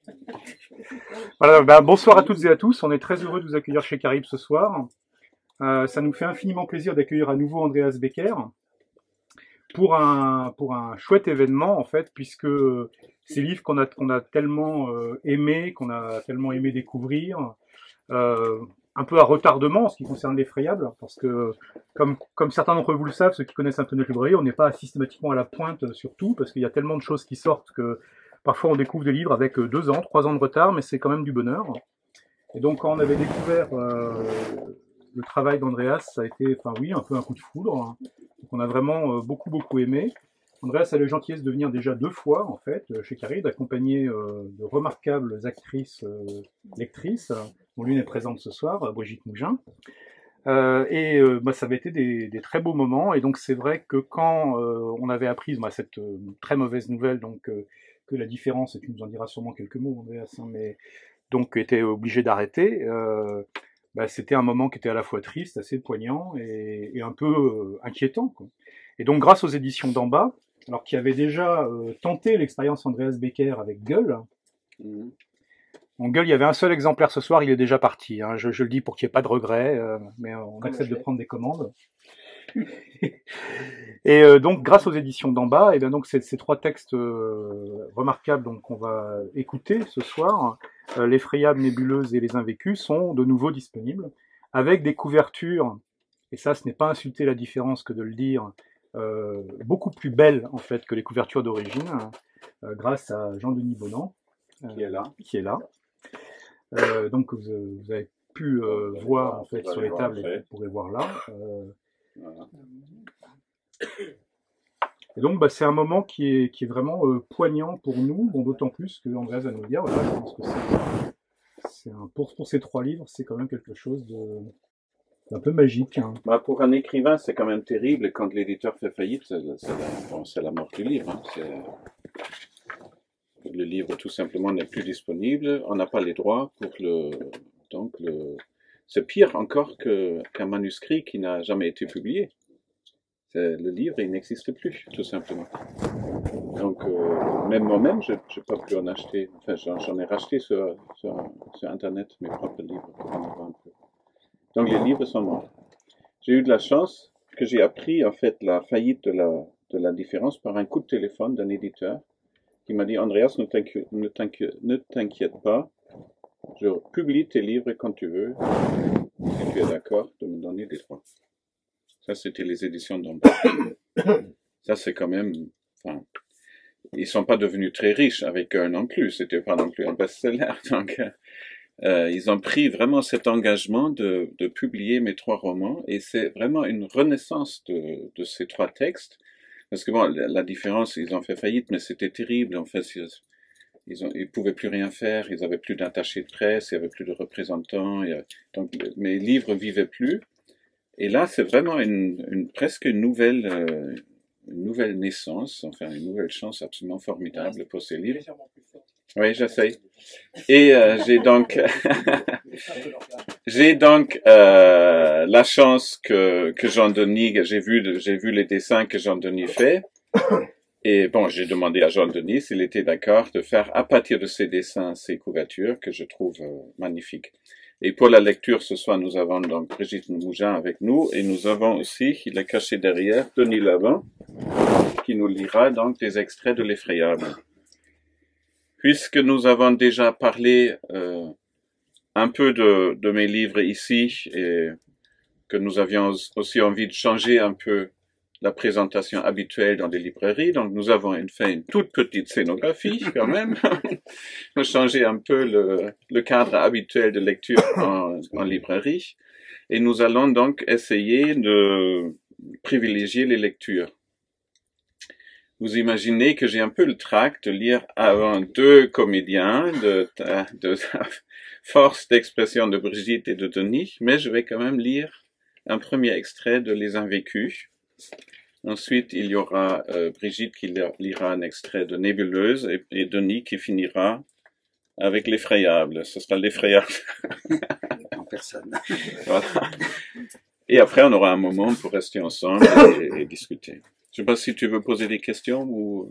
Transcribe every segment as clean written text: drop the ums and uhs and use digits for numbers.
Voilà, ben, bonsoir à toutes et à tous. On est très heureux de vous accueillir chez Caribe ce soir. Ça nous fait infiniment plaisir d'accueillir à nouveau Andreas Becker pour un chouette événement en fait, puisque ces livres qu'on a tellement aimés, qu'on a tellement aimé découvrir, un peu à retardement en ce qui concerne l'effrayable, parce que comme certains d'entre vous le savent, ceux qui connaissent un peu notre librairie, on n'est pas systématiquement à la pointe sur tout, parce qu'il y a tellement de choses qui sortent que parfois on découvre des livres avec 2 ans, 3 ans de retard, mais c'est quand même du bonheur. Et donc quand on avait découvert le travail d'Andreas, ça a été, enfin oui, un peu un coup de foudre. Hein. Donc on a vraiment beaucoup aimé. Andreas a la gentillesse de venir déjà 2 fois en fait chez Caribe, accompagné de remarquables actrices lectrices, dont l'une est présente ce soir, Brigitte Mougin. Bah, ça avait été des très beaux moments. Et donc c'est vrai que quand on avait appris cette très mauvaise nouvelle, donc que la différence, et tu nous en diras sûrement quelques mots, Andreas, hein, mais donc était obligé d'arrêter. Bah, c'était un moment qui était à la fois triste, assez poignant et un peu inquiétant, quoi. Et donc grâce aux éditions d'en bas, alors qui avaient déjà tenté l'expérience Andreas Becker avec Gueule. En Gueule, il y avait un seul exemplaire ce soir, il est déjà parti. Hein. Je le dis pour qu'il n'y ait pas de regret, mais on accepte de prendre des commandes. Et donc, grâce aux éditions d'en bas, et bien donc ces 3 textes remarquables donc qu'on va écouter ce soir, l'effrayable, nébuleuse et les invécus, sont de nouveau disponibles avec des couvertures. Et ça, ce n'est pas insulter la différence que de le dire. Beaucoup plus belles en fait que les couvertures d'origine, grâce à Jean-Denis Bonan, qui est là. Donc vous avez pu voir en fait sur les tables, et vous pourrez voir là. Voilà. Et donc bah, c'est un moment qui est vraiment poignant pour nous, bon, d'autant plus que Andreas va nous le dire. Voilà, je pense que c'est pour ces 3 livres, c'est quand même quelque chose d'un peu magique. Hein. Bah, pour un écrivain, c'est quand même terrible quand l'éditeur fait faillite, c'est la mort du livre. Hein. Le livre tout simplement n'est plus disponible, on n'a pas les droits pour c'est pire encore qu'un manuscrit qui n'a jamais été publié. Le livre, il n'existe plus, tout simplement. Donc, même moi-même, je n'ai pas pu en acheter. Enfin, j'en ai racheté sur Internet mes propres livres pour en avoir un peu. Donc, les livres sont morts. J'ai eu de la chance que j'ai appris, en fait, la faillite de la différence par un coup de téléphone d'un éditeur qui m'a dit « Andreas, ne t'inquiète pas, je publie tes livres quand tu veux, si tu es d'accord de me donner des droits. » Ça, c'était les éditions d'en bas. Ça, c'est quand même... Enfin, ils sont pas devenus très riches avec eux non plus. C'était pas non plus un best-seller. Donc, ils ont pris vraiment cet engagement de publier mes 3 romans. Et c'est vraiment une renaissance de ces 3 textes. Parce que bon, la différence, ils ont fait faillite, mais c'était terrible. En fait, ils pouvaient plus rien faire. Ils avaient plus d'attachés de presse. Il y avait plus de représentants. Donc, mes livres vivaient plus. Et là, c'est vraiment presque une nouvelle naissance, enfin une nouvelle chance absolument formidable pour ces livres. Oui, j'essaye. Et j'ai donc la chance que Jean-Denis, j'ai vu les dessins que Jean-Denis fait. Et bon, j'ai demandé à Jean-Denis s'il était d'accord de faire à partir de ces dessins ces couvertures que je trouve magnifiques. Et pour la lecture ce soir, nous avons donc Brigitte Mougin avec nous, et nous avons aussi, il est caché derrière, Denis Lavant, qui nous lira donc des extraits de l'effrayable. Puisque nous avons déjà parlé un peu de mes livres ici, et que nous avions aussi envie de changer un peu la présentation habituelle dans des librairies, donc nous avons fait une toute petite scénographie quand même, pour changer un peu le cadre habituel de lecture en librairie, et nous allons donc essayer de privilégier les lectures. Vous imaginez que j'ai un peu le trac de lire avant 2 comédiens, de force d'expression de Brigitte et de Denis, mais je vais quand même lire un premier extrait de Les Invécus. Ensuite, il y aura Brigitte qui lira un extrait de Nébuleuse et Denis qui finira avec l'effrayable. Ce sera l'effrayable. En personne. Voilà. Et après, on aura un moment pour rester ensemble et discuter. Je ne sais pas si tu veux poser des questions ou...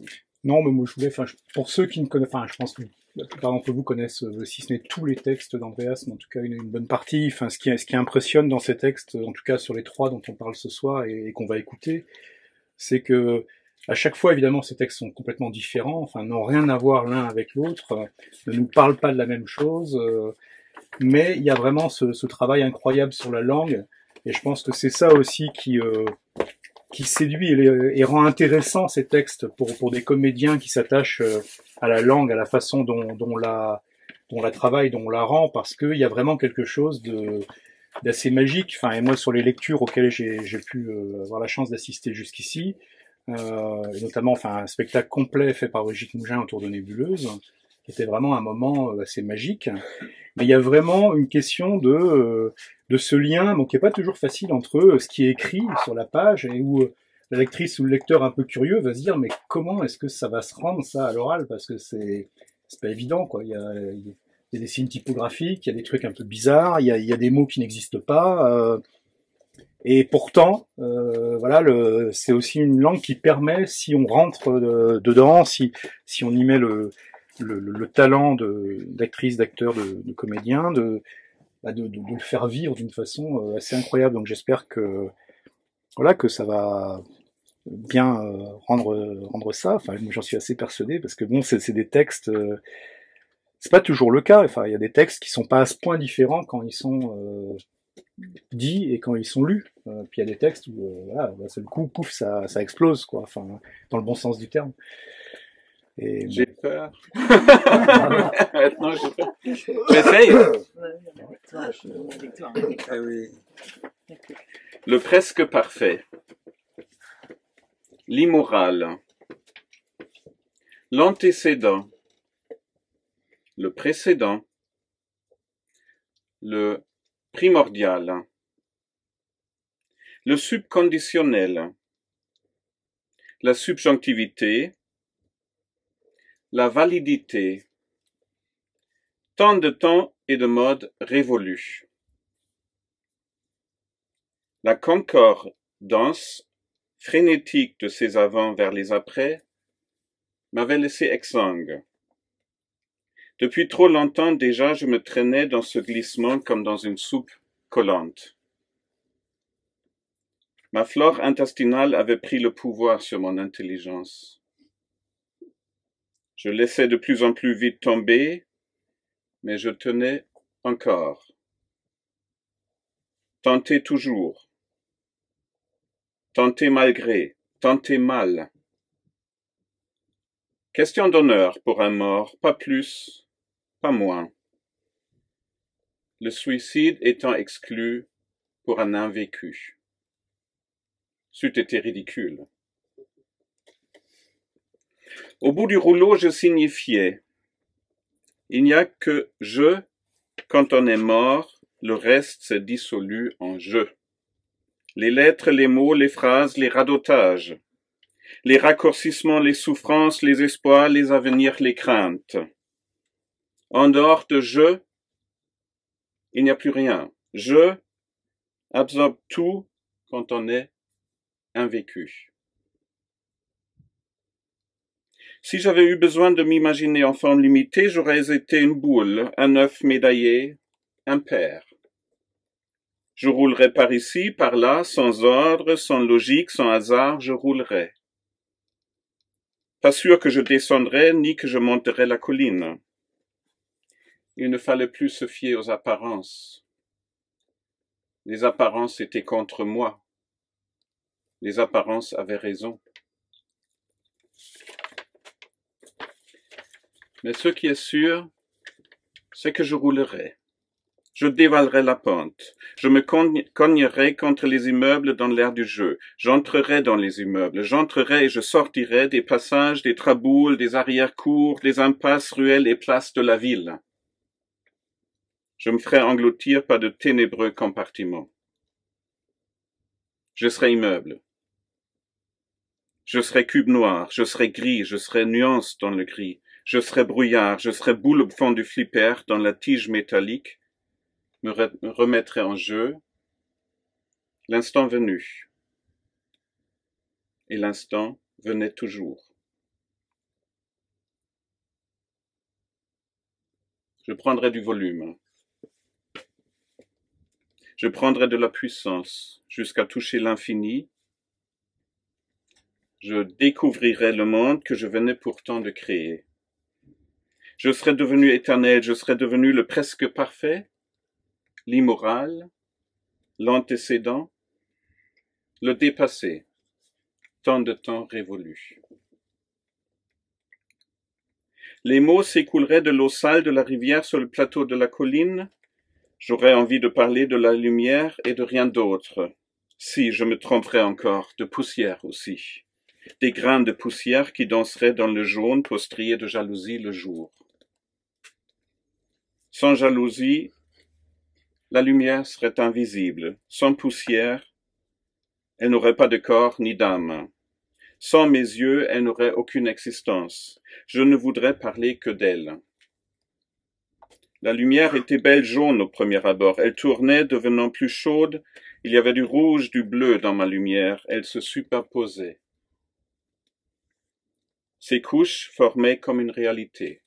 Non, mais moi je voulais, pour ceux qui ne connaissent, je pense que la plupart d'entre vous connaissent, si ce n'est tous les textes d'Andreas, mais en tout cas une bonne partie. Enfin, ce qui impressionne dans ces textes, en tout cas sur les trois dont on parle ce soir et qu'on va écouter, c'est que à chaque fois, évidemment, ces textes sont complètement différents, enfin, n'ont rien à voir l'un avec l'autre, ne nous parlent pas de la même chose, mais il y a vraiment ce travail incroyable sur la langue, et je pense que c'est ça aussi qui séduit et rend intéressant ces textes pour des comédiens qui s'attachent à la langue, à la façon dont on la travaille, dont on la rend, parce qu'il y a vraiment quelque chose d'assez magique. Enfin, et moi, sur les lectures auxquelles j'ai pu avoir la chance d'assister jusqu'ici, et notamment, un spectacle complet fait par Brigitte Mougin autour de Nébuleuse, qui était vraiment un moment assez magique. Mais il y a vraiment une question de ce lien, donc qui est pas toujours facile entre ce qui est écrit sur la page et où la lectrice ou le lecteur un peu curieux va se dire mais comment est-ce que ça va se rendre ça à l'oral, parce que c'est pas évident quoi. Il y a des signes typographiques, il y a des trucs un peu bizarres, il y a des mots qui n'existent pas. Et pourtant, voilà, c'est aussi une langue qui permet, si on rentre dedans, si on y met le talent d'actrice, d'acteur, de comédien, de le faire vivre d'une façon assez incroyable. Donc j'espère que voilà que ça va bien rendre ça. Enfin, moi, j'en suis assez persuadé parce que bon, c'est des textes. C'est pas toujours le cas. Enfin, il y a des textes qui sont pas à ce point différents quand ils sont dits et quand ils sont lus. Puis il y a des textes où voilà, d'un seul coup, pouf, ça explose quoi. Enfin, dans le bon sens du terme. Et J'ai peur. Maintenant, j'ai peur. J'essaye. Ah oui. Le presque parfait. L'immoral. L'antécédent. Le précédent. Le primordial. Le subconditionnel. La subjonctivité. La validité. Tant de temps et de mode révolus. La concordance frénétique de ces avant vers les après m'avait laissé exsangue. Depuis trop longtemps déjà, je me traînais dans ce glissement comme dans une soupe collante. Ma flore intestinale avait pris le pouvoir sur mon intelligence. Je laissais de plus en plus vite tomber, mais je tenais encore. Tenter toujours. Tenter malgré. Tenter mal. Question d'honneur pour un mort, pas plus, pas moins. Le suicide étant exclu pour un invécu. C'eût été ridicule. Au bout du rouleau, je signifiais. Il n'y a que je quand on est mort, le reste se dissolue en je. Les lettres, les mots, les phrases, les radotages. Les raccourcissements, les souffrances, les espoirs, les avenirs, les craintes. En dehors de je, il n'y a plus rien. Je absorbe tout quand on est invécu. Si j'avais eu besoin de m'imaginer en forme limitée, j'aurais été une boule, un œuf médaillé, un père. Je roulerais par ici, par là, sans ordre, sans logique, sans hasard, je roulerais. Pas sûr que je descendrais, ni que je monterais la colline. Il ne fallait plus se fier aux apparences. Les apparences étaient contre moi. Les apparences avaient raison. Mais ce qui est sûr, c'est que je roulerai. Je dévalerai la pente. Je me cognerai contre les immeubles dans l'air du jeu. J'entrerai dans les immeubles. J'entrerai et je sortirai des passages, des traboules, des arrière-cours, des impasses, ruelles et places de la ville. Je me ferai engloutir par de ténébreux compartiments. Je serai immeuble. Je serai cube noir. Je serai gris. Je serai nuance dans le gris. Je serai brouillard. Je serai boule au fond du flipper dans la tige métallique. Me remettrai en jeu, l'instant venu. Et l'instant venait toujours. Je prendrai du volume. Je prendrai de la puissance jusqu'à toucher l'infini. Je découvrirai le monde que je venais pourtant de créer. Je serai devenu éternel, je serai devenu le presque parfait, l'immoral, l'antécédent, le dépassé, tant de temps révolu. Les mots s'écouleraient de l'eau sale de la rivière sur le plateau de la colline. J'aurais envie de parler de la lumière et de rien d'autre. Si je me tromperais encore, de poussière aussi. Des grains de poussière qui danseraient dans le jaune pour strier de jalousie le jour. Sans jalousie, la lumière serait invisible. Sans poussière, elle n'aurait pas de corps ni d'âme. Sans mes yeux, elle n'aurait aucune existence. Je ne voudrais parler que d'elle. La lumière était belle jaune au premier abord. Elle tournait, devenant plus chaude. Il y avait du rouge, du bleu dans ma lumière. Elle se superposait. Ces couches formaient comme une réalité,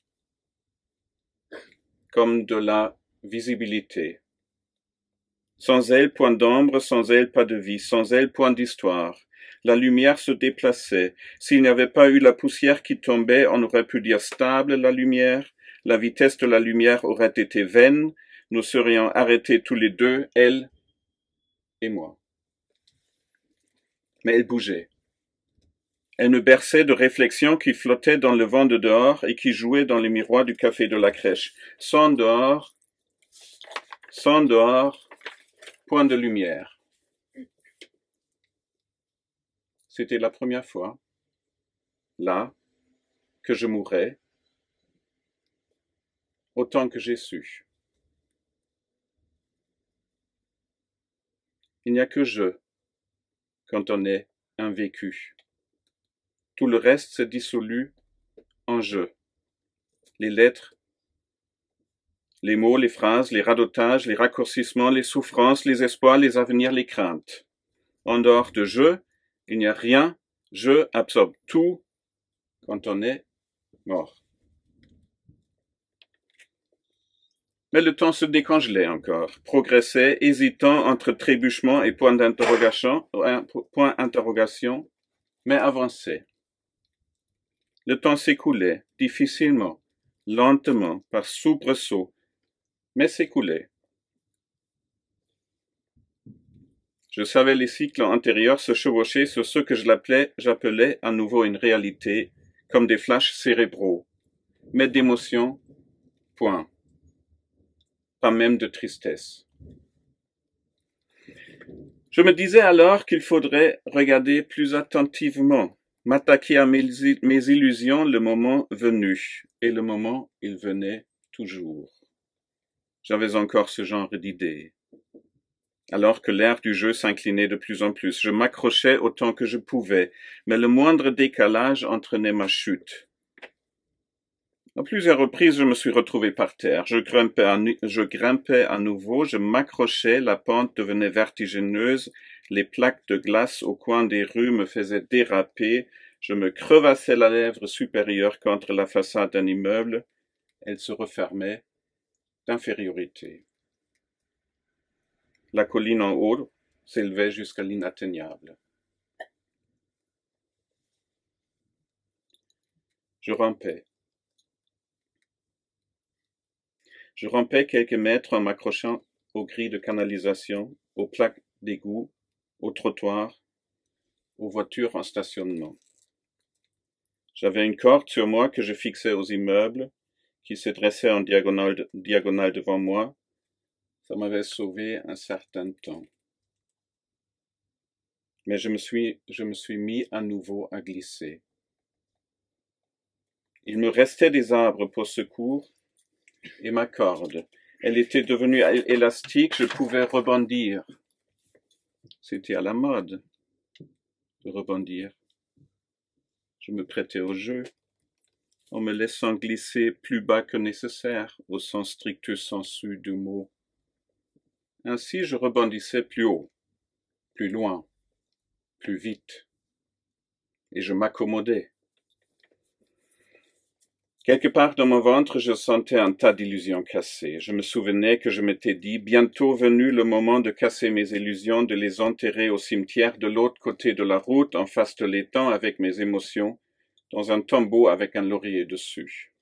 comme de la visibilité. Sans elle, point d'ombre, sans elle, pas de vie, sans elle, point d'histoire. La lumière se déplaçait. S'il n'y avait pas eu la poussière qui tombait, on aurait pu dire stable la lumière. La vitesse de la lumière aurait été vaine. Nous serions arrêtés tous les deux, elle et moi. Mais elle bougeait. Elle me berçait de réflexions qui flottaient dans le vent de dehors et qui jouaient dans les miroirs du café de la crèche. Sans dehors, point de lumière. C'était la première fois, là, que je mourrais, autant que j'ai su. Il n'y a que je, quand on est invécu. Tout le reste se dissolut en je. Les lettres, les mots, les phrases, les radotages, les raccourcissements, les souffrances, les espoirs, les avenirs, les craintes. En dehors de je, il n'y a rien. Je absorbe tout quand on est mort. Mais le temps se décongelait encore, progressait, hésitant entre trébuchement et point d'interrogation, mais avançait. Le temps s'écoulait, difficilement, lentement, par soubresauts, mais s'écoulait. Je savais les cycles antérieurs se chevaucher sur ce que j'appelais à nouveau une réalité, comme des flashs cérébraux, mais d'émotion, point. Pas même de tristesse. Je me disais alors qu'il faudrait regarder plus attentivement, m'attaquer à mes illusions le moment venu, et le moment il venait toujours. J'avais encore ce genre d'idées. Alors que l'air du jeu s'inclinait de plus en plus, je m'accrochais autant que je pouvais, mais le moindre décalage entraînait ma chute. À plusieurs reprises, je me suis retrouvé par terre. Je grimpais à nouveau, je m'accrochais, la pente devenait vertigineuse, les plaques de glace au coin des rues me faisaient déraper, je me crevassais la lèvre supérieure contre la façade d'un immeuble, elle se refermait d'infériorité. La colline en haut s'élevait jusqu'à l'inatteignable. Je rampais. Je rampais quelques mètres en m'accrochant aux grilles de canalisation, aux plaques d'égout, aux trottoirs, aux voitures en stationnement. J'avais une corde sur moi que je fixais aux immeubles, qui se dressaient en diagonale devant moi. Ça m'avait sauvé un certain temps. Mais je me suis mis à nouveau à glisser. Il me restait des arbres pour secours, et ma corde. Elle était devenue élastique, je pouvais rebondir. C'était à la mode de rebondir. Je me prêtais au jeu, en me laissant glisser plus bas que nécessaire, au sens strictus sensu du mot. Ainsi je rebondissais plus haut, plus loin, plus vite, et je m'accommodais. Quelque part dans mon ventre, je sentais un tas d'illusions cassées. Je me souvenais que je m'étais dit, bientôt venu le moment de casser mes illusions, de les enterrer au cimetière de l'autre côté de la route, en face de l'étang avec mes émotions, dans un tombeau avec un laurier dessus.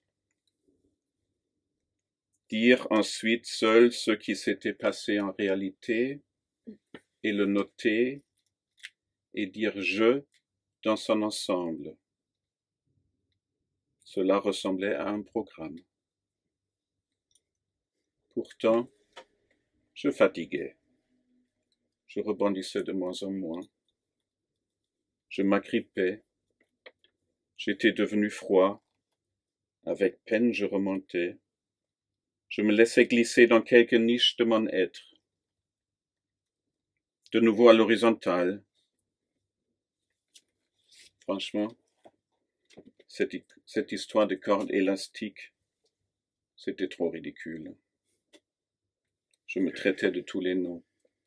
Dire ensuite seul ce qui s'était passé en réalité, et le noter, et dire je dans son ensemble. Cela ressemblait à un programme. Pourtant, je fatiguais. Je rebondissais de moins en moins. Je m'agrippais. J'étais devenu froid. Avec peine, je remontais. Je me laissais glisser dans quelques niches de mon être. De nouveau à l'horizontale. Franchement, cette histoire de cordes élastiques, c'était trop ridicule. Je me traitais de tous les noms.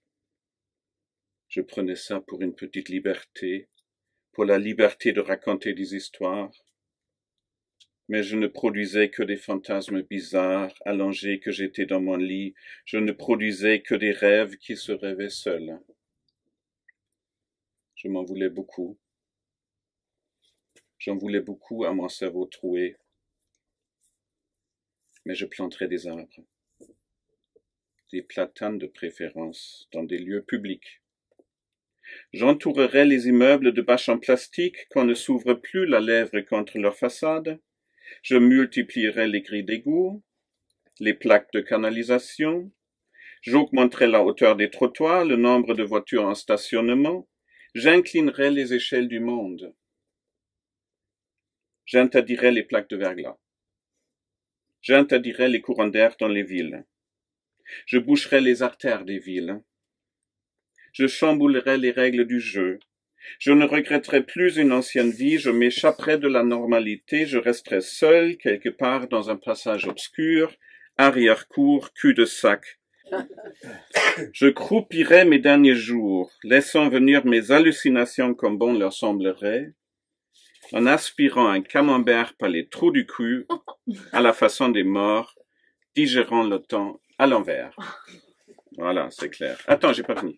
Je prenais ça pour une petite liberté, pour la liberté de raconter des histoires. Mais je ne produisais que des fantasmes bizarres, allongés que j'étais dans mon lit. Je ne produisais que des rêves qui se rêvaient seuls. Je m'en voulais beaucoup. J'en voulais beaucoup à mon cerveau troué. Mais je planterais des arbres. Des platanes de préférence, dans des lieux publics. J'entourerais les immeubles de bâches en plastique qu'on ne s'ouvre plus la lèvre contre leur façade. Je multiplierai les grilles d'égout, les plaques de canalisation. J'augmenterai la hauteur des trottoirs, le nombre de voitures en stationnement. J'inclinerai les échelles du monde. J'interdirai les plaques de verglas. J'interdirai les courants d'air dans les villes. Je boucherai les artères des villes. Je chamboulerai les règles du jeu. Je ne regretterai plus une ancienne vie, je m'échapperai de la normalité, je resterai seul quelque part dans un passage obscur, arrière-cour, cul-de-sac. Je croupirai mes derniers jours, laissant venir mes hallucinations comme bon leur semblerait, en aspirant un camembert par les trous du cul, à la façon des morts, digérant le temps à l'envers. Voilà, c'est clair. Attends, j'ai pas fini.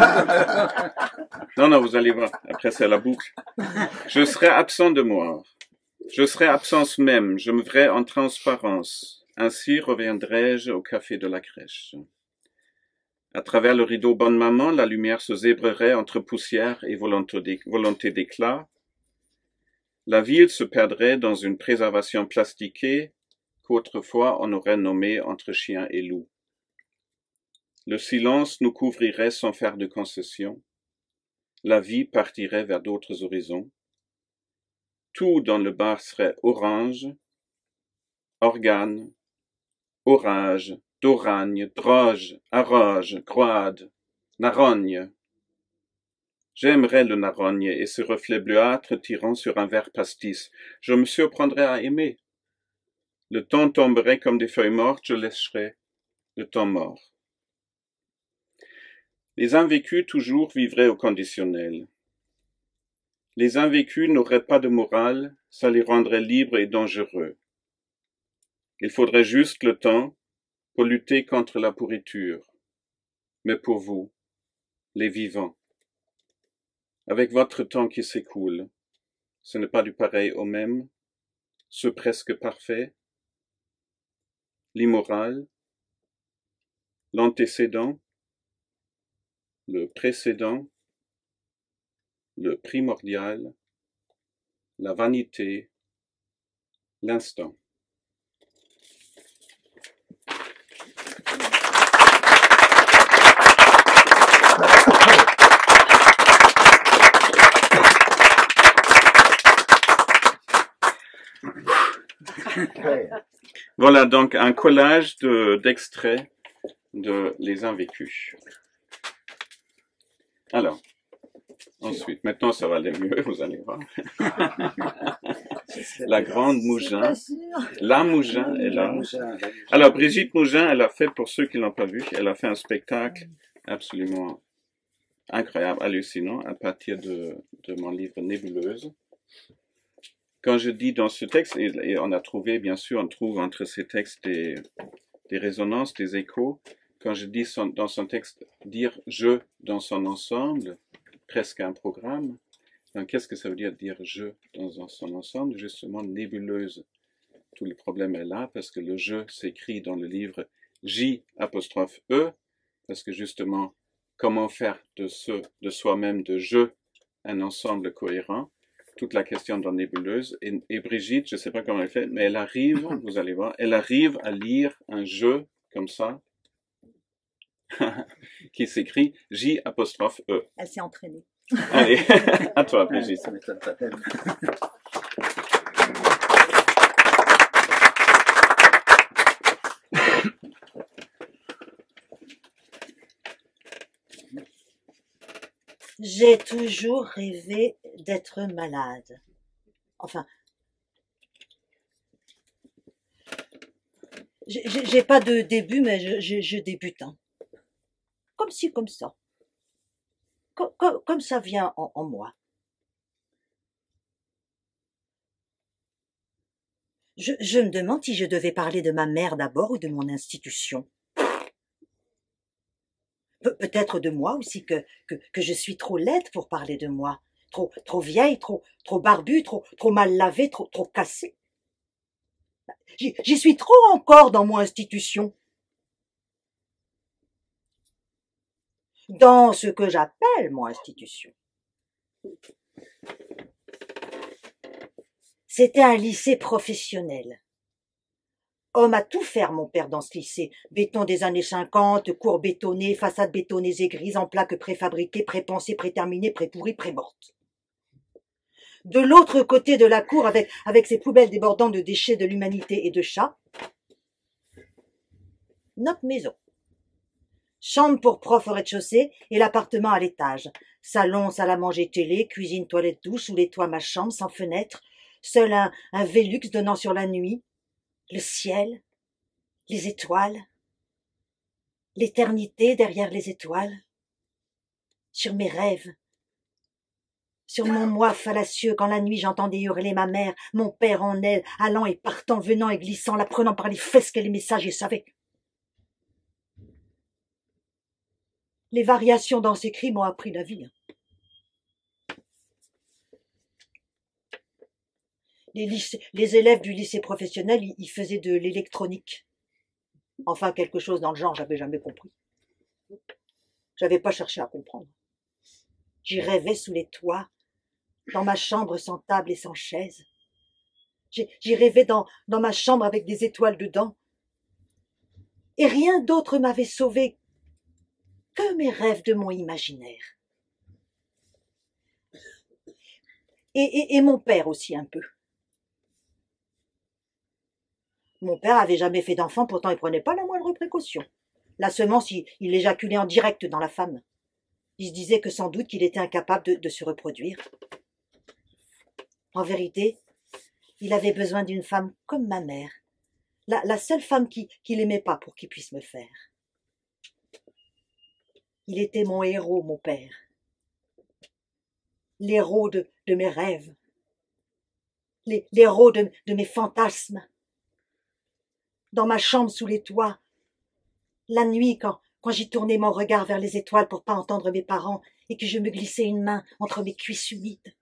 Non, vous allez voir. Après, c'est la boucle. Je serai absent de moi. Je serai absence même. Je me verrai en transparence. Ainsi reviendrai-je au café de la crèche. À travers le rideau bonne maman, la lumière se zébrerait entre poussière et volonté d'éclat. La ville se perdrait dans une préservation plastiquée qu'autrefois on aurait nommée entre chien et loup. Le silence nous couvrirait sans faire de concession. La vie partirait vers d'autres horizons. Tout dans le bar serait orange, organe, orage, d'oragne, droge, arroge, croade, narogne. J'aimerais le narogne et ce reflet bleuâtre tirant sur un verre pastis. Je me surprendrais à aimer. Le temps tomberait comme des feuilles mortes, je lécherais le temps mort. Les invaincus toujours vivraient au conditionnel. Les invaincus n'auraient pas de morale, ça les rendrait libres et dangereux. Il faudrait juste le temps pour lutter contre la pourriture. Mais pour vous, les vivants, avec votre temps qui s'écoule, ce n'est pas du pareil au même, ce presque parfait, l'immoral, l'antécédent, le précédent, le primordial, la vanité, l'instant. Voilà donc un collage d'extraits de Les Invaincus. Alors, ensuite, maintenant ça va aller mieux, vous allez voir. La grande Mougin, la Mougin est là. Alors Brigitte Mougin, elle a fait, pour ceux qui l'ont pas vu, elle a fait un spectacle absolument incroyable, hallucinant, à partir de mon livre Nébuleuse. quand je dis dans ce texte, et on a trouvé, bien sûr, on trouve entre ces textes des résonances, des échos, quand je dis dans son texte, dire je dans son ensemble, presque un programme, donc qu'est-ce que ça veut dire je dans son ensemble? Justement, nébuleuse. Tout le problème est là, parce que le je s'écrit dans le livre J apostrophe E, parce que justement, comment faire de soi-même, de je, un ensemble cohérent? Toute la question dans nébuleuse. Et Brigitte, je ne sais pas comment elle fait, mais elle arrive, vous allez voir, elle arrive à lire un je comme ça, qui s'écrit J apostrophe E. Elle s'est entraînée. Allez, à toi, Brigitte. Ça m'étonne pas d'elle. J'ai toujours rêvé d'être malade. Enfin, j'ai pas de début, mais je débute. Hein. Comme ci, comme ça. Comme ça vient en moi. Je me demande si je devais parler de ma mère d'abord ou de mon institution. Peut-être de moi aussi, que je suis trop laide pour parler de moi. Trop vieille, trop barbue, trop mal lavée, trop cassée. J'y suis trop encore dans mon institution. Dans ce que j'appelle mon institution. C'était un lycée professionnel. Homme à tout faire, mon père, dans ce lycée. Béton des années 50, cours bétonnés, façades bétonnées et grises, en plaques préfabriquées, prépensées, préterminées, prépourries, prémortes. De l'autre côté de la cour, avec ses poubelles débordant de déchets de l'humanité et de chats, notre maison. Chambre pour prof au rez-de-chaussée et l'appartement à l'étage. Salon, salle à manger, télé, cuisine, toilette, douche, sous les toits ma chambre, sans fenêtre. Seul un Velux donnant sur la nuit, le ciel, les étoiles, l'éternité derrière les étoiles, sur mes rêves, sur mon moi fallacieux quand la nuit j'entendais hurler ma mère, mon père en elle, allant et partant, venant et glissant, la prenant par les fesses que les messages et savait. Les variations dans ces cris m'ont appris la vie. Les élèves du lycée professionnel, ils faisaient de l'électronique. Enfin, quelque chose dans le genre, j'avais jamais compris. J'avais pas cherché à comprendre. J'y rêvais sous les toits, dans ma chambre sans table et sans chaise. J'y rêvais dans ma chambre avec des étoiles dedans. Et rien d'autre m'avait sauvé que mes rêves de mon imaginaire. Et mon père aussi un peu. Mon père avait jamais fait d'enfant, pourtant il prenait pas la moindre précaution. La semence, il éjaculait en direct dans la femme. Il se disait que sans doute qu'il était incapable de se reproduire. En vérité, il avait besoin d'une femme comme ma mère, la seule femme qu'il aimait pas pour qu'il puisse me faire. Il était mon héros, mon père. L'héros de mes rêves. L'héros de mes fantasmes. Dans ma chambre sous les toits, la nuit quand j'y tournais mon regard vers les étoiles pour pas entendre mes parents et que je me glissais une main entre mes cuisses humides.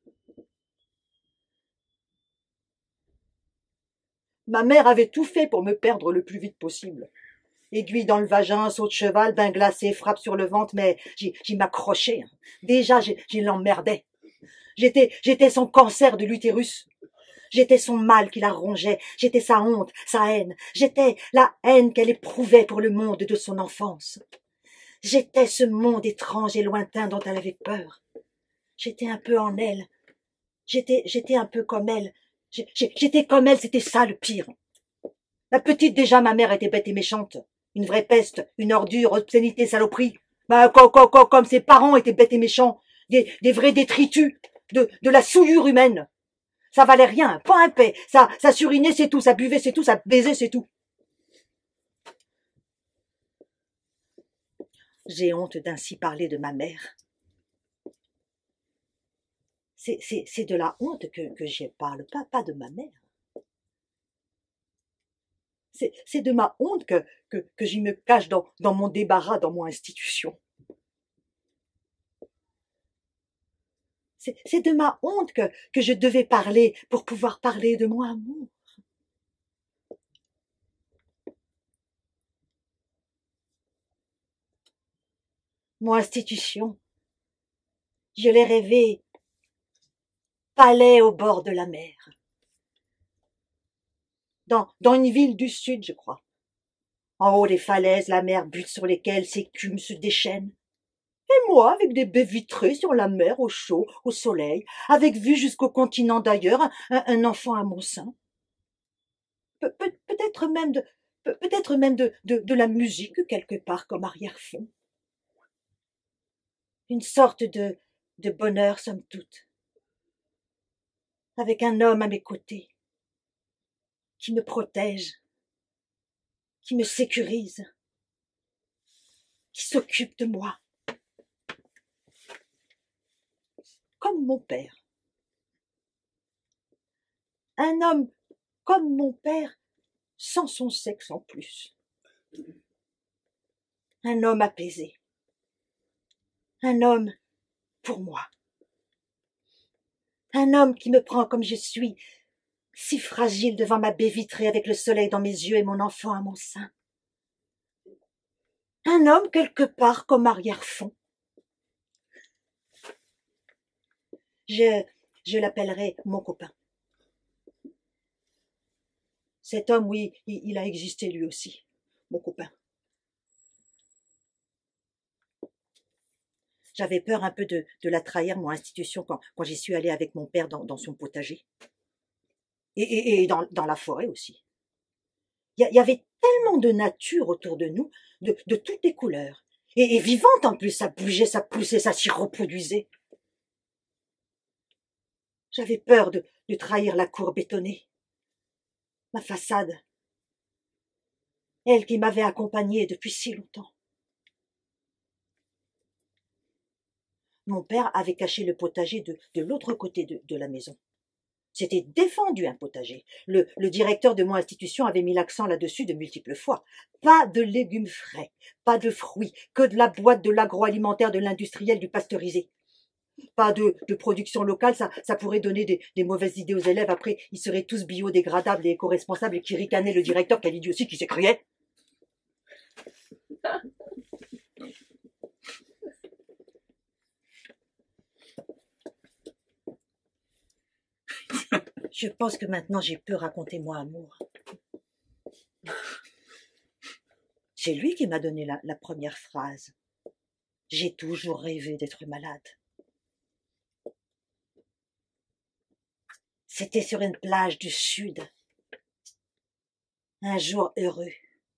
Ma mère avait tout fait pour me perdre le plus vite possible. Aiguille dans le vagin, saut de cheval, bain glacé, frappe sur le ventre, mais j'y m'accrochais. Déjà, j'y l'emmerdais. J'étais son cancer de l'utérus. J'étais son mal qui la rongeait, j'étais sa honte, sa haine, j'étais la haine qu'elle éprouvait pour le monde de son enfance. J'étais ce monde étrange et lointain dont elle avait peur. J'étais un peu en elle. J'étais un peu comme elle. J'étais comme elle, c'était ça le pire. La petite, déjà, ma mère était bête et méchante. Une vraie peste, une ordure, obscénité, saloperie. Comme ses parents étaient bêtes et méchants. Des vrais détritus, de la souillure humaine. Ça valait rien, pas un paix. Ça surinait, c'est tout. Ça buvait, c'est tout. Ça baisait, c'est tout. J'ai honte d'ainsi parler de ma mère. c'est de la honte que j'y parle, pas de ma mère. C'est de ma honte que j'y me cache dans mon débarras, dans mon institution. C'est de ma honte que je devais parler pour pouvoir parler de mon amour. Mon institution, je l'ai rêvé, palais au bord de la mer. Dans une ville du sud, je crois. En haut des falaises, la mer bute sur lesquelles s'écume se déchaîne. Et moi, avec des baies vitrées sur la mer, au chaud, au soleil, avec vue jusqu'au continent d'ailleurs, un enfant à mon sein. Peut-être même de la musique quelque part comme arrière-fond. Une sorte de bonheur, somme toute. Avec un homme à mes côtés, qui me protège, qui me sécurise, qui s'occupe de moi. Comme mon père. Un homme comme mon père, sans son sexe en plus. Un homme apaisé. Un homme pour moi. Un homme qui me prend comme je suis, si fragile devant ma baie vitrée avec le soleil dans mes yeux et mon enfant à mon sein. Un homme quelque part comme arrière-fond. Je l'appellerai mon copain. Cet homme, oui, il a existé lui aussi, mon copain. J'avais peur un peu de la trahir, mon institution, quand j'y suis allée avec mon père dans son potager. Et dans la forêt aussi. Il y avait tellement de nature autour de nous, de toutes les couleurs. Et vivante en plus, ça bougeait, ça poussait, ça s'y reproduisait. J'avais peur de trahir la cour bétonnée, ma façade, elle qui m'avait accompagnée depuis si longtemps. Mon père avait caché le potager de l'autre côté de la maison. C'était défendu un potager. Le directeur de mon institution avait mis l'accent là-dessus de multiples fois. Pas de légumes frais, pas de fruits, que de la boîte de l'agroalimentaire, de l'industriel, du pasteurisé. Pas de production locale, ça pourrait donner des mauvaises idées aux élèves. Après, ils seraient tous biodégradables et éco-responsables et qui ricanait le directeur, quel idiot aussi qui s'écriait. Je pense que maintenant j'ai pu raconter mon amour. C'est lui qui m'a donné la première phrase. J'ai toujours rêvé d'être malade. C'était sur une plage du sud. Un jour heureux.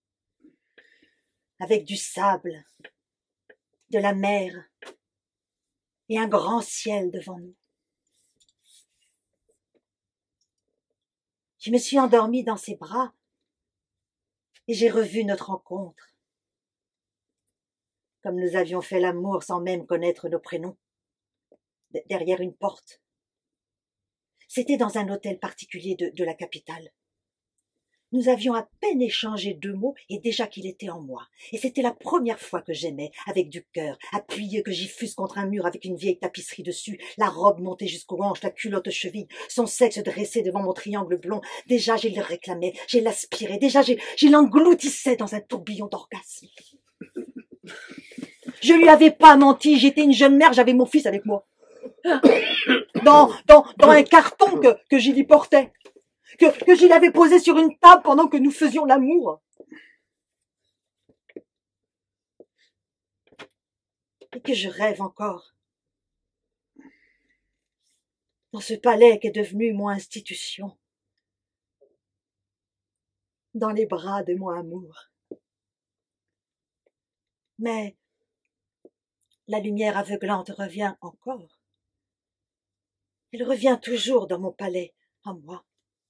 Avec du sable, de la mer et un grand ciel devant nous. Je me suis endormie dans ses bras et j'ai revu notre rencontre. Comme nous avions fait l'amour sans même connaître nos prénoms, derrière une porte. C'était dans un hôtel particulier de la capitale. Nous avions à peine échangé 2 mots et déjà qu'il était en moi. Et c'était la première fois que j'aimais, avec du cœur, appuyé que j'y fusse contre un mur avec une vieille tapisserie dessus, la robe montée jusqu'aux hanches, la culotte aux chevilles, son sexe dressé devant mon triangle blond. Déjà je le réclamais, je l'aspirais, déjà je l'engloutissais dans un tourbillon d'orgasme. Je lui avais pas menti, j'étais une jeune mère, j'avais mon fils avec moi. Dans un carton que j'y lui portais. Que j'y l'avais posé sur une table pendant que nous faisions l'amour. Et que je rêve encore. Dans ce palais qui est devenu mon institution. Dans les bras de mon amour. Mais la lumière aveuglante revient encore. Elle revient toujours dans mon palais, à moi.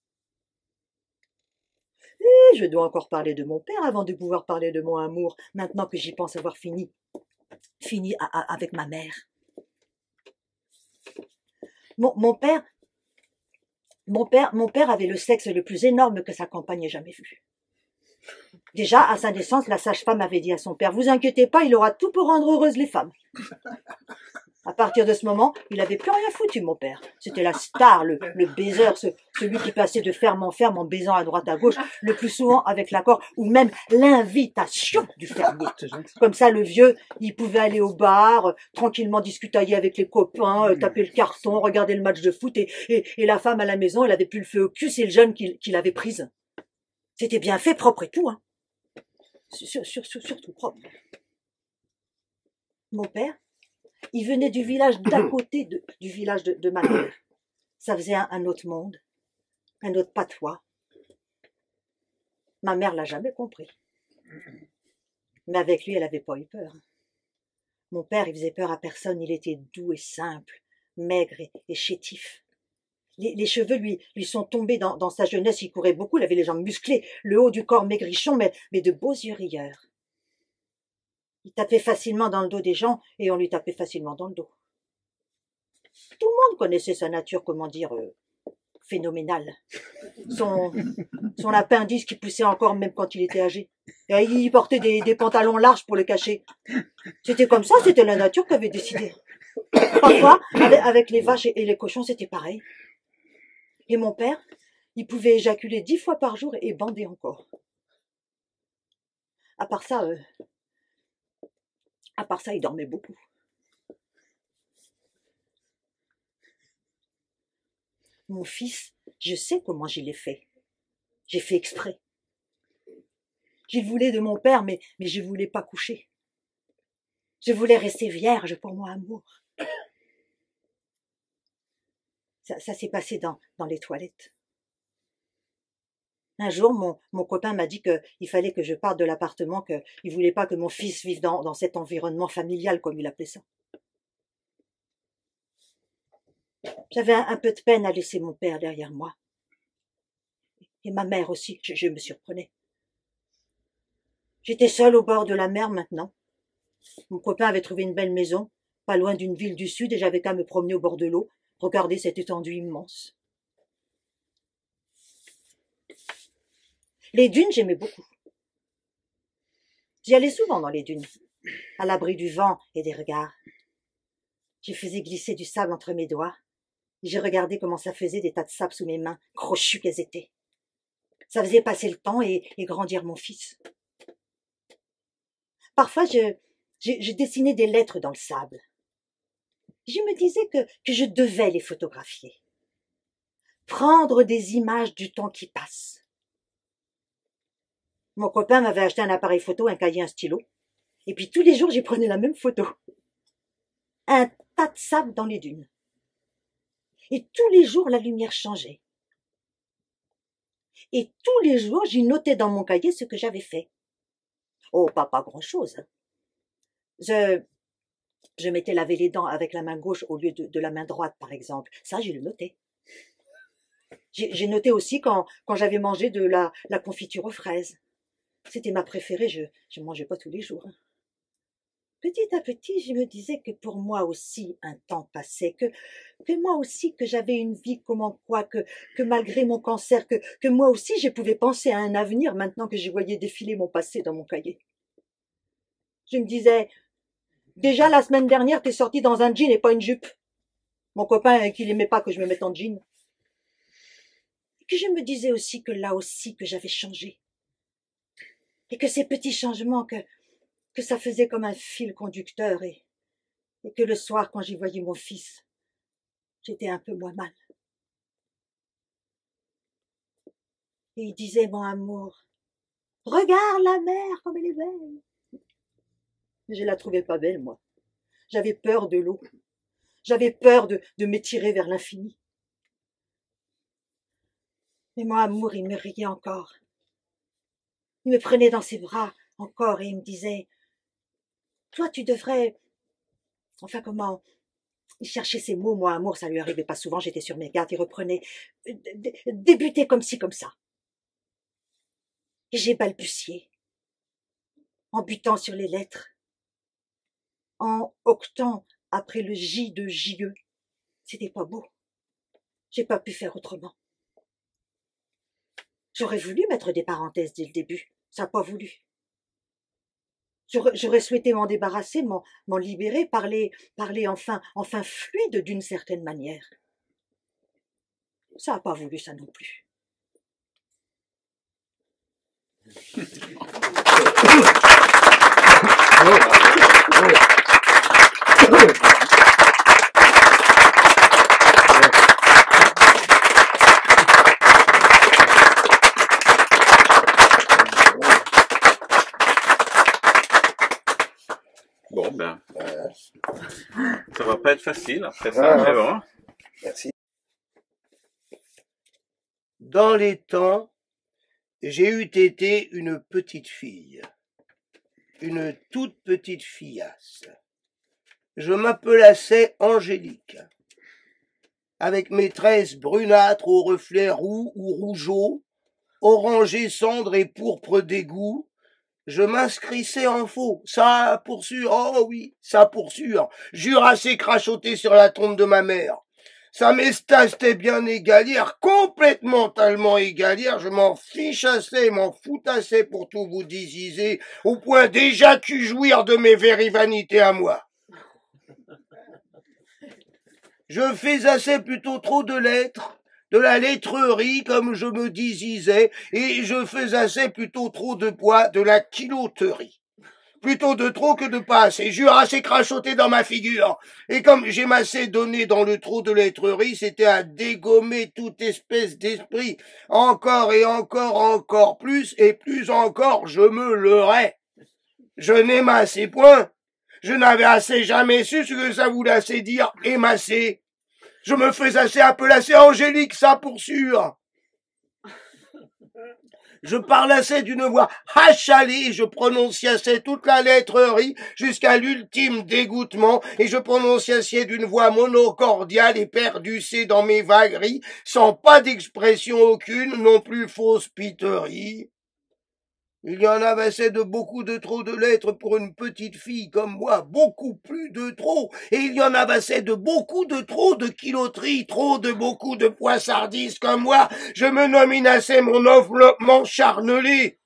Et je dois encore parler de mon père avant de pouvoir parler de mon amour, maintenant que j'y pense avoir fini avec ma mère. Mon père avait le sexe le plus énorme que sa compagne ait jamais vu. Déjà, à sa naissance, la sage-femme avait dit à son père, vous inquiétez pas, il aura tout pour rendre heureuses les femmes. À partir de ce moment, il avait plus rien foutu, mon père. C'était la star, le baiseur, celui qui passait de ferme en ferme en baisant à droite à gauche, le plus souvent avec l'accord ou même l'invitation du fermier. Comme ça, le vieux, il pouvait aller au bar, tranquillement discutailler avec les copains, taper le carton, regarder le match de foot, et la femme à la maison, elle avait plus le feu au cul, c'est le jeune qui l'avait prise. C'était bien fait, propre et tout, hein. Surtout propre. Mon père, il venait du village d'à côté du village de ma mère. Ça faisait un autre monde, un autre patois. Ma mère l'a jamais compris. Mais avec lui, elle avait pas eu peur. Mon père, il faisait peur à personne, il était doux et simple, maigre et chétif. Les cheveux lui sont tombés dans sa jeunesse, il courait beaucoup, il avait les jambes musclées, le haut du corps maigrichon, mais de beaux yeux rieurs. Il tapait facilement dans le dos des gens et on lui tapait facilement dans le dos. Tout le monde connaissait sa nature, comment dire, phénoménale. Son appendice qui poussait encore même quand il était âgé. Et il portait des pantalons larges pour le cacher. C'était comme ça, c'était la nature qui avait décidé. Parfois, avec les vaches et les cochons, c'était pareil. Et mon père, il pouvait éjaculer 10 fois par jour et bander encore. À part ça, il dormait beaucoup. Mon fils, je sais comment je l'ai fait. J'ai fait exprès. Je voulais de mon père, mais je voulais pas coucher. Je voulais rester vierge pour mon amour. Ça s'est passé dans les toilettes. Un jour, mon copain m'a dit qu'il fallait que je parte de l'appartement, qu'il voulait pas que mon fils vive dans cet environnement familial, comme il appelait ça. J'avais un peu de peine à laisser mon père derrière moi. Et ma mère aussi, je me surprenais. J'étais seule au bord de la mer maintenant. Mon copain avait trouvé une belle maison, pas loin d'une ville du sud, et j'avais qu'à me promener au bord de l'eau, regarder cette étendue immense. Les dunes, j'aimais beaucoup. J'y allais souvent dans les dunes, à l'abri du vent et des regards. Je faisais glisser du sable entre mes doigts, et je regardais comment ça faisait des tas de sable sous mes mains, crochues qu'elles étaient. Ça faisait passer le temps et grandir mon fils. Parfois, je dessinais des lettres dans le sable. Je me disais que je devais les photographier. Prendre des images du temps qui passe. Mon copain m'avait acheté un appareil photo, un cahier, un stylo. Et puis tous les jours, j'y prenais la même photo. Un tas de sable dans les dunes. Et tous les jours, la lumière changeait. Et tous les jours, j'y notais dans mon cahier ce que j'avais fait. Oh, pas grand-chose. Je m'étais lavé les dents avec la main gauche au lieu de la main droite, par exemple. Ça, j'ai le noté. J'ai noté aussi quand j'avais mangé de la confiture aux fraises. C'était ma préférée, je mangeais pas tous les jours. Petit à petit, je me disais que pour moi aussi un temps passait, que moi aussi que j'avais une vie comme en quoi, que malgré mon cancer, que moi aussi je pouvais penser à un avenir maintenant que je voyais défiler mon passé dans mon cahier. Je me disais, déjà la semaine dernière t'es sortie dans un jean et pas une jupe. Mon copain qu'il aimait pas que je me mette en jean. Et que je me disais aussi que là aussi que j'avais changé. Et que ces petits changements que ça faisait comme un fil conducteur et que le soir, quand j'y voyais mon fils, j'étais un peu moins mal. Et il disait, mon amour, regarde la mer comme elle est belle. Mais je la trouvais pas belle, moi. J'avais peur de l'eau. J'avais peur de m'étirer vers l'infini. Mais mon amour, il me riait encore. Il me prenait dans ses bras encore et il me disait, toi, tu devrais... Enfin, comment... Il cherchait ses mots, moi, amour, ça lui arrivait pas souvent, j'étais sur mes gardes, il reprenait... Débuter comme ci, comme ça. Et j'ai balbutié, en butant sur les lettres, en octant après le J de JE. C'était pas beau. J'ai pas pu faire autrement. J'aurais voulu mettre des parenthèses dès le début. Ça n'a pas voulu. J'aurais souhaité m'en débarrasser, m'en libérer, parler enfin fluide d'une certaine manière. Ça n'a pas voulu ça non plus. Bon, ben, ça va pas être facile après ça, mais bon. Merci. Dans les temps, j'ai eu été une petite fille, une toute petite fillasse. Je m'appelassais Angélique. Avec mes tresses brunâtres aux reflets roux ou rougeaux, orangés cendre et pourpre d'égout, je m'inscrissais en faux, ça pour sûr, oh oui, ça pour sûr, jurassé crachoté sur la tombe de ma mère. Ça m'estastait bien égalière, complètement tellement égalière, je m'en fichassais, m'en foutassais pour tout vous disiser, au point déjà qu'u jouir de mes vérités à moi. Je faisassais plutôt trop de lettres, de la lettrerie, comme je me disais, et je faisassais plutôt trop de poids, de la kiloterie. Plutôt de trop que de pas assez, jurassé crachoté dans ma figure. Et comme j'ai m'assez donné dans le trou de lettrerie, c'était à dégommer toute espèce d'esprit. Encore et encore plus, et plus encore, je me leurrais. Je n'aimais assez point. Je n'avais assez jamais su ce que ça voulait assez dire, émasser. Je me faisais assez appelasser Angélique, ça pour sûr. Je parlassais d'une voix achalée, je prononciassais toute la lettrerie jusqu'à l'ultime dégoûtement, et je prononciassais d'une voix monocordiale et perducée dans mes vagueries, sans pas d'expression aucune, non plus fausse piterie. Il y en avait assez de beaucoup de trop de lettres pour une petite fille comme moi, beaucoup plus de trop, et il y en avait assez de beaucoup de trop de kiloterie, trop de beaucoup de poissardise comme moi, je me nominassais mon enveloppement charnelé.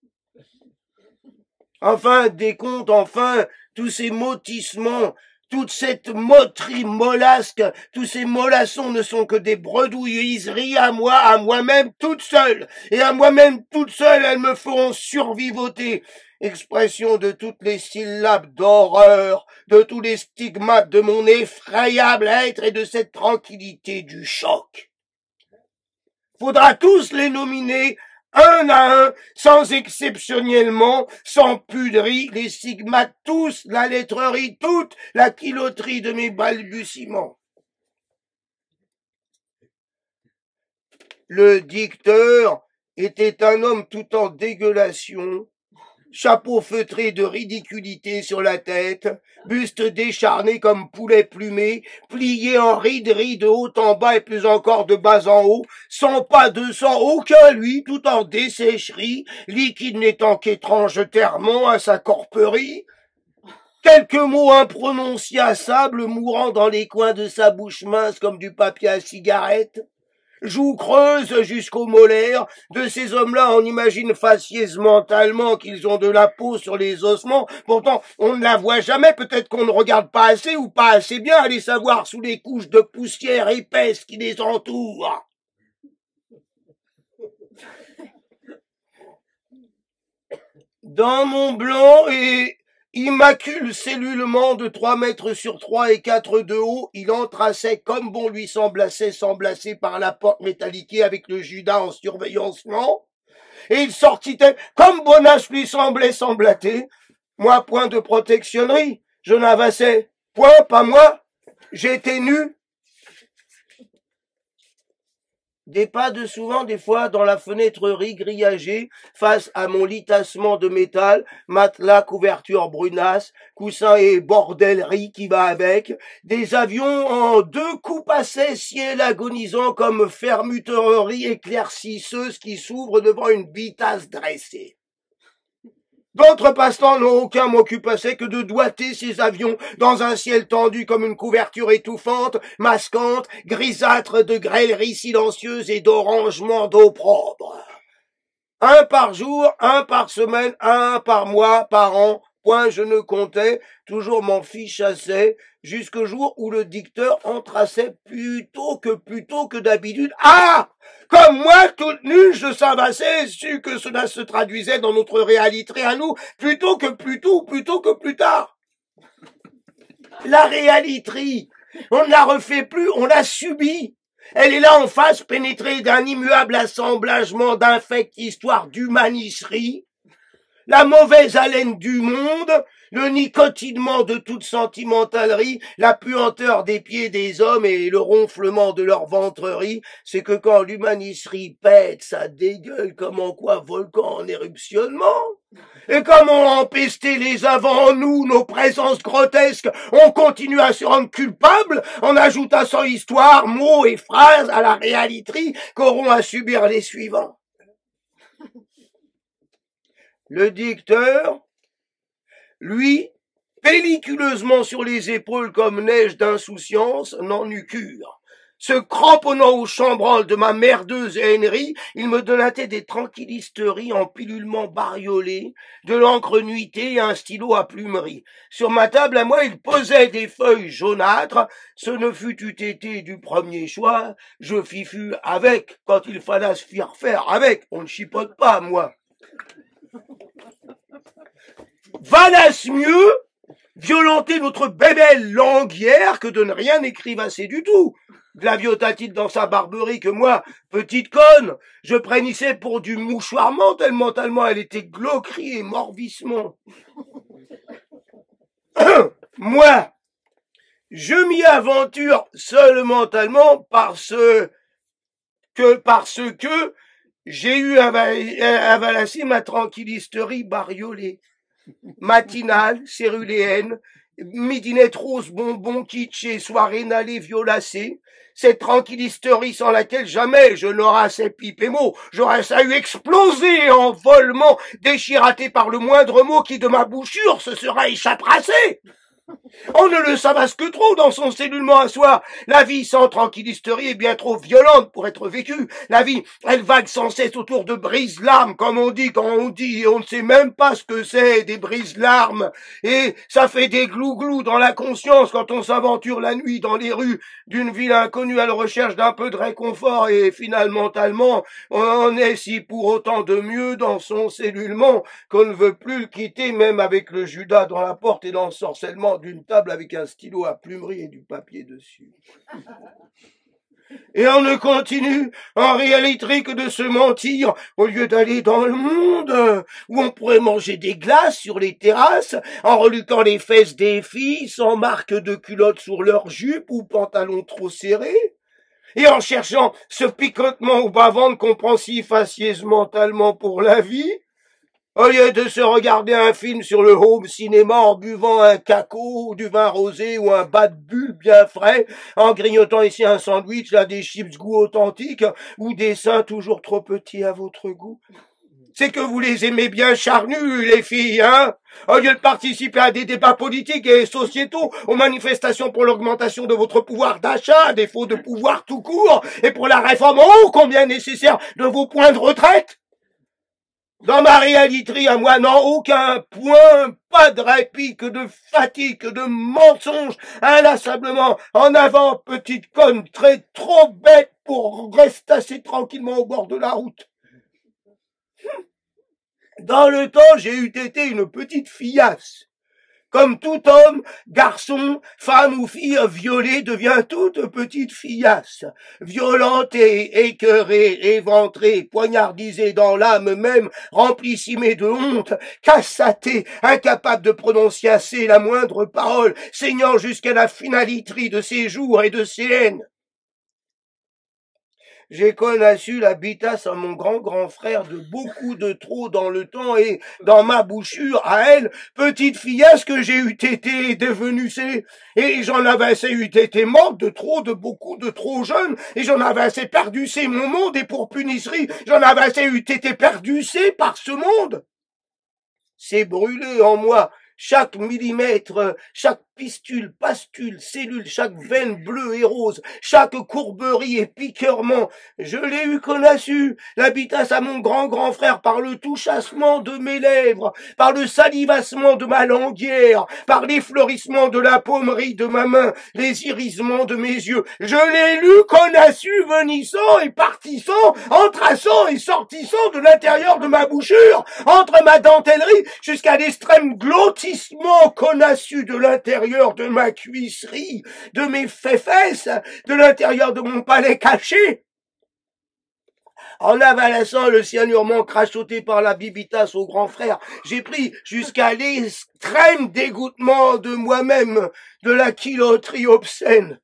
Enfin, des comptes, enfin, tous ces motissements, toute cette moterie mollasque, tous ces mollassons ne sont que des bredouilliseries à moi-même toute seule, et à moi-même toute seule, elles me feront survivoter. Expression de toutes les syllabes d'horreur, de tous les stigmates de mon effrayable être et de cette tranquillité du choc. Faudra tous les nominer, un à un, sans exceptionnellement, sans pudrie, les stigmates tous, la lettrerie toute, la kiloterie de mes balbutiements. Le dicteur était un homme tout en dégueulation, chapeau feutré de ridiculité sur la tête, buste décharné comme poulet plumé, plié en riderie de haut en bas et plus encore de bas en haut, sans pas de sang aucun lui, tout en dessécherie, liquide n'étant qu'étrange terment à sa corperie. Quelques mots imprononciables mourant dans les coins de sa bouche mince comme du papier à cigarette. Joues creuses jusqu'aux molaires, de ces hommes-là on imagine faciès mentalement qu'ils ont de la peau sur les ossements, pourtant on ne la voit jamais, peut-être qu'on ne regarde pas assez ou pas assez bien, allez savoir sous les couches de poussière épaisse qui les entourent. Dans mon blanc et immacule cellulement de 3 mètres sur 3 et 4 de haut, il entrassait comme bon lui semblassait, s'emblassé par la porte métalliquée avec le Judas en surveillancement, et il sortitait comme bonasse lui semblait semblater. Moi, point de protectionnerie, je n'avassais point, pas moi, j'étais nu. Des pas de souvent, des fois, dans la fenêtrerie grillagée, face à mon litassement de métal, matelas, couverture brunasse, coussin et bordellerie qui va avec, des avions en 2 coups passaient, ciel agonisant comme fermuterie éclaircisseuse qui s'ouvre devant une bitasse dressée. D'autres passe-temps n'ont aucun m'occupait que de doigter ces avions dans un ciel tendu comme une couverture étouffante, masquante, grisâtre de grêleries silencieuses et d'orangements d'opprobre. Un par jour, un par semaine, un par mois, par an, point je ne comptais, toujours m'en fichassais, jusqu'au jour où le dicteur entraçait plutôt que d'habitude. Ah! Comme moi, toute nue, je savassais, su que cela se traduisait dans notre réalité à nous, plutôt que plus tard. La réalité, on ne la refait plus, on la subit. Elle est là en face, pénétrée d'un immuable assemblagement d'infectes histoires d'humanisserie, la mauvaise haleine du monde, le nicotinement de toute sentimentalerie, la puanteur des pieds des hommes et le ronflement de leur ventrerie, c'est que quand l'humanisserie pète, ça dégueule comme en quoi volcan en éruptionnement. Et comme on a empesté les avant nous, nos présences grotesques, on continue à se rendre culpable en ajoutant sans histoire, mots et phrases à la réalité qu'auront à subir les suivants. Le dicteur, lui, pelliculeusement sur les épaules comme neige d'insouciance, n'en eut cure. Se cramponnant au chambranle de ma merdeuse haine-rie, il me donnait des tranquillisteries en pilulement bariolé, de l'encre nuitée et un stylo à plumerie. Sur ma table à moi, il posait des feuilles jaunâtres. Ce ne fut eût été du premier choix. Je fus avec, quand il fallait se faire avec. On ne chipote pas, moi. Valasse mieux violenter notre bébelle languière que de ne rien écrire assez du tout. Glaviota-t-il dans sa barberie que moi, petite conne, je prenissais pour du mouchoirement tellement elle était glauquerie et morvissement. Moi, je m'y aventure seulement parce que j'ai eu à valasser ma tranquillisterie bariolée. Matinale, céruléenne, midinette rose bonbon kitschée, soirée nalée violacée, cette tranquillisterie sans laquelle jamais je n'aurais ces pipes et mots, j'aurais ça eu exploser en volement, déchiraté par le moindre mot qui de ma bouchure se serait échapprassé. On ne le savasse que trop dans son cellulement à soi. La vie sans tranquillisterie est bien trop violente pour être vécue. La vie, elle vague sans cesse autour de brise-larmes, comme on dit quand on dit, et on ne sait même pas ce que c'est, des brise-larmes. Et ça fait des glou-glou dans la conscience quand on s'aventure la nuit dans les rues d'une ville inconnue à la recherche d'un peu de réconfort et finalement, on est si pour autant de mieux dans son cellulement qu'on ne veut plus le quitter même avec le Judas dans la porte et l'ensorcellement d'une table avec un stylo à plumerie et du papier dessus. Et on ne continue en réalité que de se mentir au lieu d'aller dans le monde où on pourrait manger des glaces sur les terrasses en reluquant les fesses des filles sans marque de culotte sur leurs jupes ou pantalons trop serrés. Et en cherchant ce picotement au bas-ventre qu'on prend si facieusement pour la vie, au lieu de se regarder un film sur le home cinéma en buvant un caco, du vin rosé ou un bas de bulle bien frais, en grignotant ici un sandwich, là des chips goût authentique ou des seins toujours trop petits à votre goût. C'est que vous les aimez bien charnus, les filles, hein? Au lieu de participer à des débats politiques et sociétaux, aux manifestations pour l'augmentation de votre pouvoir d'achat, à défaut de pouvoir tout court, et pour la réforme ô combien nécessaire de vos points de retraite. Dans ma réalité, à moi, non, aucun point, pas de répit, que de fatigue, que de mensonges, inlassablement, en avant, petite conne, trop bête pour rester assez tranquillement au bord de la route. Dans le temps, j'ai eu été une petite fillasse. Comme tout homme, garçon, femme ou fille violée devient toute petite fillasse. Violentée, écœurée, éventrée, poignardisée dans l'âme même, remplissimée de honte, cassatée, incapable de prononcer assez la moindre parole, saignant jusqu'à la finalité de ses jours et de ses haines. J'ai connu la bitasse à mon grand frère de beaucoup de trop dans le temps et dans ma bouchure à elle, petite fillasse que j'ai eu été devenue c'est, et j'en avais assez eu été morte de trop, de beaucoup, de trop jeune, et j'en avais assez perdu c'est mon monde, et pour punisserie, j'en avais assez eu été perdu c'est par ce monde. C'est brûlé en moi. Chaque millimètre, chaque pistule, pastule, cellule, chaque veine bleue et rose, chaque courberie et piquèrement, je l'ai eu connassu, l'habitasse à mon grand frère par le touchassement de mes lèvres, par le salivassement de ma languière, par l'effleurissement de la paumerie de ma main, les irisements de mes yeux. Je l'ai lu connassu, venissant et partissant, entrassant et sortissant de l'intérieur de ma bouchure, entre ma dentellerie jusqu'à l'extrême glottissement connassu de l'intérieur de ma cuisserie, de mes fesses, de l'intérieur de mon palais caché. En avalassant le cyanurement crachoté par la bibitasse au grand frère, j'ai pris jusqu'à l'extrême dégoûtement de moi-même, de la kilotterie obscène.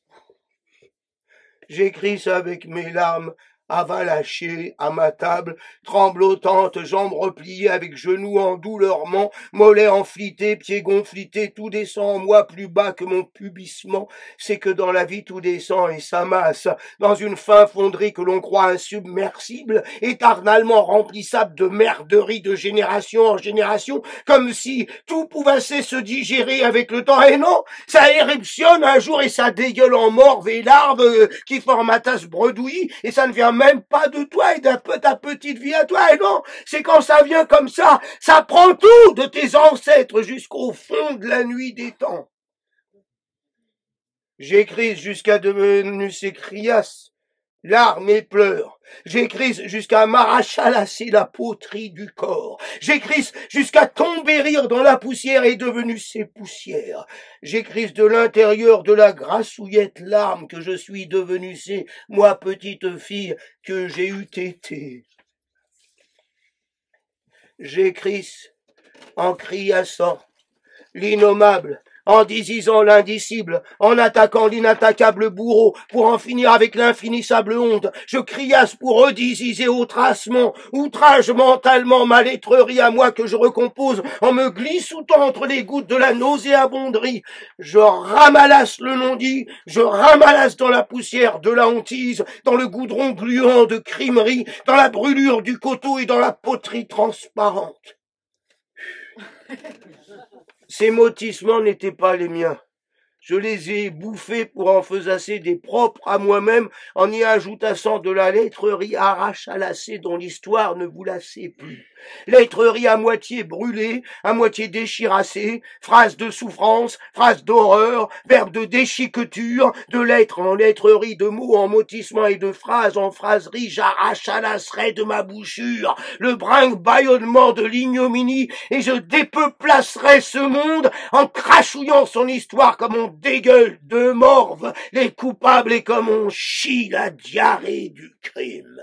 J'écris ça avec mes larmes, avalachées à ma table, tremblotante, jambes repliées avec genoux endouleurement, mollets enflités, pieds gonflités, tout descend en moi plus bas que mon pubissement. C'est que dans la vie tout descend et s'amasse, dans une fin fonderie que l'on croit insubmersible, éternellement remplissable de merderies de génération en génération, comme si tout pouvait se digérer avec le temps. Et non, ça éruptionne un jour et ça dégueule en morve et larves qui forment ma tasse bredouillie, et ça ne vient même pas de toi et d'un peu ta petite vie à toi. Et non, c'est quand ça vient comme ça prend tout de tes ancêtres jusqu'au fond de la nuit des temps. J'écris jusqu'à devenir ces criasses, larmes et pleurs. J'écris jusqu'à m'arrachalasser la poterie du corps. J'écris jusqu'à tomber rire dans la poussière et devenue ces poussières. J'écris de l'intérieur de la grassouillette larme que je suis devenue, c'est moi petite fille que j'ai eu été. J'écris en criassant l'innommable, en disant l'indicible, en attaquant l'inattaquable bourreau, pour en finir avec l'infinissable honte. Je criasse pour redisiser au tracement, outrage mentalement ma lettrerie à moi que je recompose en me glissant entre les gouttes de la nauséabonderie. Je ramalasse le non-dit, je ramalasse dans la poussière de la hantise, dans le goudron gluant de crimerie, dans la brûlure du coteau et dans la poterie transparente. Ces motissements n'étaient pas les miens. Je les ai bouffés pour en faisasser des propres à moi-même, en y ajoutassant de la laitrerie arrachalassée dont l'histoire ne vous lassait plus. Laitrerie à moitié brûlée, à moitié déchirassée, phrases de souffrance, phrases d'horreur, verbes de déchiqueture, de lettres en laitrerie, de mots en motissement et de phrases en phraserie, j'arrachalasserai de ma bouchure le brinque-bâillonnement de l'ignominie, et je dépeuplacerai ce monde en crachouillant son histoire comme on dégueule de morve les coupables et comme on chie la diarrhée du crime.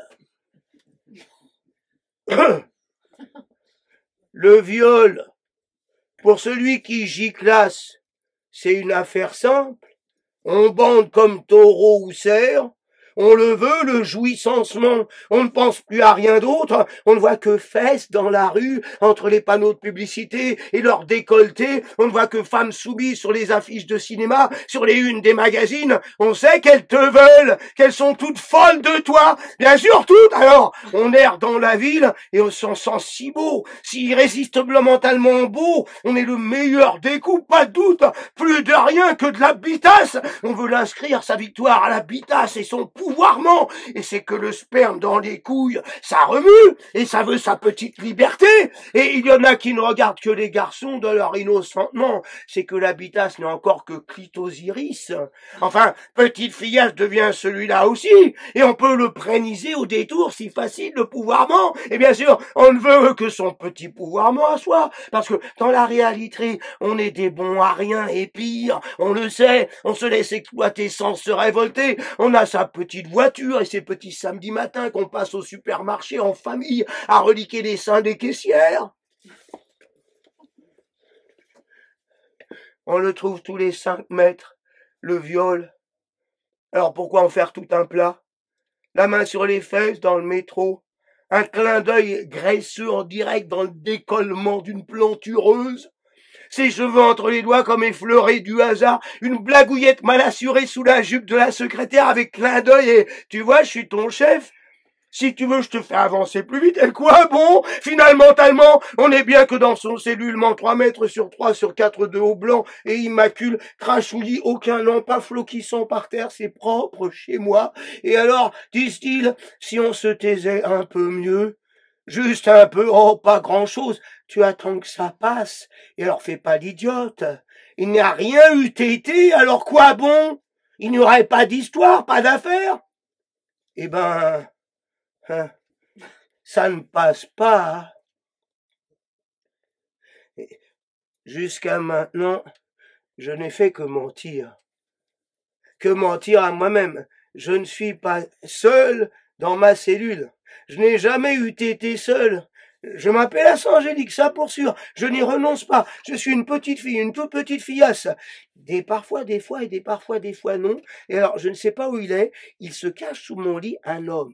Le viol, pour celui qui giclasse, c'est une affaire simple. On bande comme taureau ou cerf. On le veut, le jouissancement. On ne pense plus à rien d'autre. On ne voit que fesses dans la rue, entre les panneaux de publicité et leurs décolletés. On ne voit que femmes soumises sur les affiches de cinéma, sur les unes des magazines. On sait qu'elles te veulent, qu'elles sont toutes folles de toi. Bien sûr, toutes. Alors, on erre dans la ville et on s'en sent si beau, si irrésistiblement beau. On est le meilleur des coups, pas de doute. Plus de rien que de la bitasse. On veut l'inscrire, sa victoire à la bitasse et son pouvoirment, et c'est que le sperme dans les couilles, ça remue, et ça veut sa petite liberté, et il y en a qui ne regardent que les garçons de leur innocentement, c'est que la bitasse n'est encore que clitosiris. Enfin, petite fillage devient celui-là aussi, et on peut le préniser au détour si facile, le pouvoirment, et bien sûr, on ne veut que son petit pouvoirment à soi, parce que dans la réalité, on est des bons à rien, et pire, on le sait, on se laisse exploiter sans se révolter, on a sa petite voiture et ces petits samedis matins qu'on passe au supermarché en famille à reliquer les seins des caissières. On le trouve tous les 5 mètres, le viol. Alors pourquoi en faire tout un plat? La main sur les fesses dans le métro, un clin d'œil graisseux en direct dans le décollement d'une plantureuse, ses cheveux entre les doigts comme effleurés du hasard, une blagouillette mal assurée sous la jupe de la secrétaire avec clin d'œil et « tu vois, je suis ton chef ». Si tu veux, je te fais avancer plus vite. Et quoi, bon? Finalement, mentalement, on est bien que dans son cellulement 3 mètres sur 3 sur 4 de haut blanc et immacule, crachouillis, aucun nom, pas floquissant par terre, c'est propre chez moi. Et alors, disent-ils, si on se taisait un peu mieux, juste un peu, oh, pas grand-chose, tu attends que ça passe, et alors fais pas l'idiote. Il n'y a rien eu tété, alors quoi bon? Il n'y aurait pas d'histoire, pas d'affaire? Eh ben, ça ne passe pas. Jusqu'à maintenant, je n'ai fait que mentir. Que mentir à moi-même. Je ne suis pas seul dans ma cellule. Je n'ai jamais eu tété seul. Je m'appelle Angélique, ça pour sûr. Je n'y renonce pas. Je suis une petite fille, une toute petite fillasse. Parfois, des fois, des fois non. Et alors, je ne sais pas où il est. Il se cache sous mon lit un homme.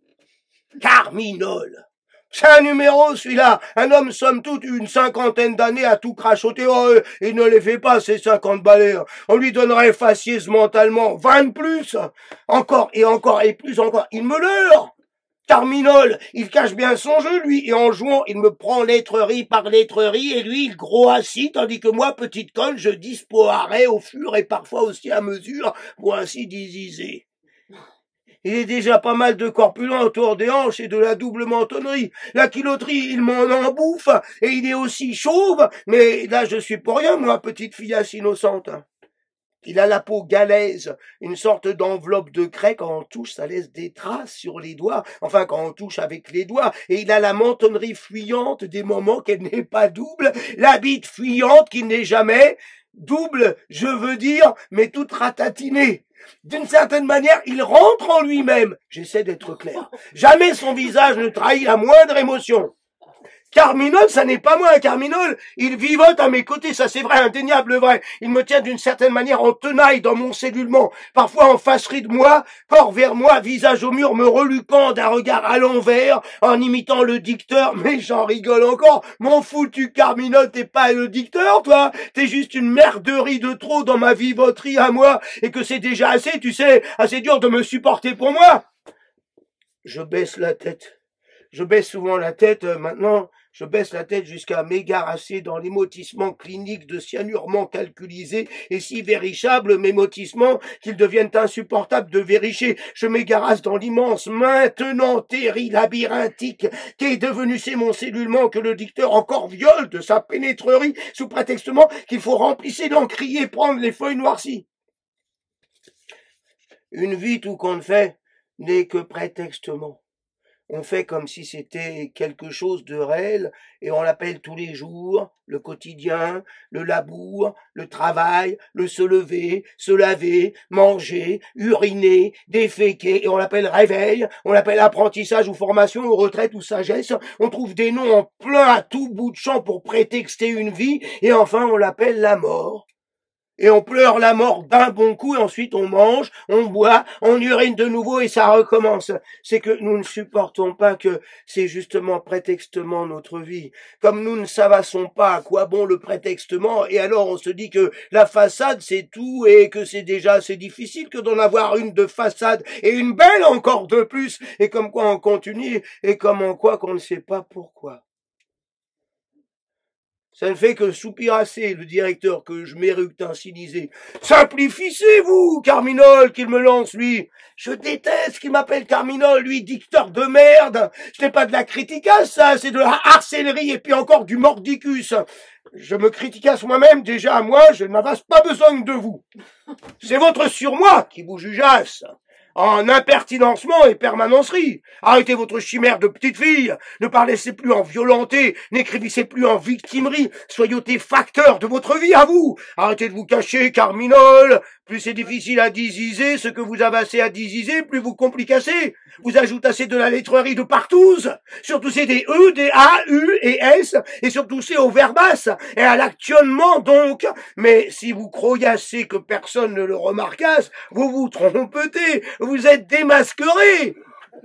Carminol. C'est un numéro, celui-là. Un homme, somme toute, une 50aine d'années à tout crachoter. Oh, il ne les fait pas, ces 50 balais. On lui donnerait faciès mentalement 20 de plus. Encore, et plus encore. Il me leurre. Carminol, il cache bien son jeu, lui, et en jouant, il me prend laitrerie par laitrerie, et lui, il gros assis, tandis que moi, petite conne, je dispoarais au fur et parfois aussi à mesure, pour ainsi diziser. Il est déjà pas mal de corpulent autour des hanches et de la double mentonnerie. La culoterie, il m'en embouffe, et il est aussi chauve, mais là, je suis pour rien, moi, petite fillasse innocente. Il a la peau galaise, une sorte d'enveloppe de craie. Quand on touche, ça laisse des traces sur les doigts. Enfin, quand on touche avec les doigts. Et il a la mentonnerie fuyante des moments qu'elle n'est pas double. La bite fuyante qui n'est jamais double, je veux dire, mais toute ratatinée. D'une certaine manière, il rentre en lui-même. J'essaie d'être clair. Jamais son visage ne trahit la moindre émotion. Carminol, ça n'est pas moi, un Carminol. Il vivote à mes côtés, ça c'est vrai, indéniable vrai. Il me tient d'une certaine manière en tenaille dans mon cellulement, parfois en fâcherie de moi, corps vers moi, visage au mur, me reluquant d'un regard à l'envers, en imitant le dicteur, mais j'en rigole encore. Mon foutu Carminol, t'es pas le dicteur, toi. T'es juste une merderie de trop dans ma vivoterie à moi, et que c'est déjà assez, tu sais, assez dur de me supporter pour moi. Je baisse la tête. Je baisse souvent la tête, maintenant. Je baisse la tête jusqu'à m'égarasser dans l'émotissement clinique de cyanurement calculisé et si vérichable m'émotissement qu'ils deviennent insupportables de véricher. Je m'égarasse dans l'immense maintenant terri labyrinthique qu'est devenu c'est mon cellulement que le dicteur encore viole de sa pénétrerie sous prétextement qu'il faut remplisser l'encrier, prendre les feuilles noircies. Une vie tout compte fait n'est que prétextement. On fait comme si c'était quelque chose de réel et on l'appelle tous les jours, le quotidien, le labour, le travail, le se lever, se laver, manger, uriner, déféquer et on l'appelle réveil, on l'appelle apprentissage ou formation ou retraite ou sagesse. On trouve des noms en plein à tout bout de champ pour prétexter une vie et enfin on l'appelle la mort. Et on pleure la mort d'un bon coup, et ensuite on mange, on boit, on urine de nouveau, et ça recommence. C'est que nous ne supportons pas que c'est justement prétextement notre vie. Comme nous ne savassons pas à quoi bon le prétextement, et alors on se dit que la façade c'est tout, et que c'est déjà assez difficile que d'en avoir une de façade, et une belle encore de plus, et comme quoi on continue, et comme en quoi qu'on ne sait pas pourquoi. Ça ne fait que soupirasser le directeur que je m'éructe insinisé. Simplifiez-vous, Carminol, qu'il me lance, lui. Je déteste qu'il m'appelle Carminol, lui, dicteur de merde. Ce n'est pas de la criticasse, ça, c'est de la harcellerie et puis encore du mordicus. Je me criticasse moi-même, déjà, moi, je n'avais pas besoin de vous. C'est votre surmoi qui vous jugeasse. En impertinencement et permanencerie. Arrêtez votre chimère de petite fille. Ne parlez plus en violenté. N'écrivissez plus en victimerie. Soyez facteur de votre vie à vous. Arrêtez de vous cacher, Carminol. Plus c'est difficile à diziser, ce que vous avez assez à diziser, plus vous complicassez. Vous ajoutassez de la lettrerie de partout. Surtout c'est des E, des A, U et S. Et surtout c'est au verbas. Et à l'actionnement donc. Mais si vous croyassez que personne ne le remarquasse, vous vous trompez. Vous êtes démasqueré.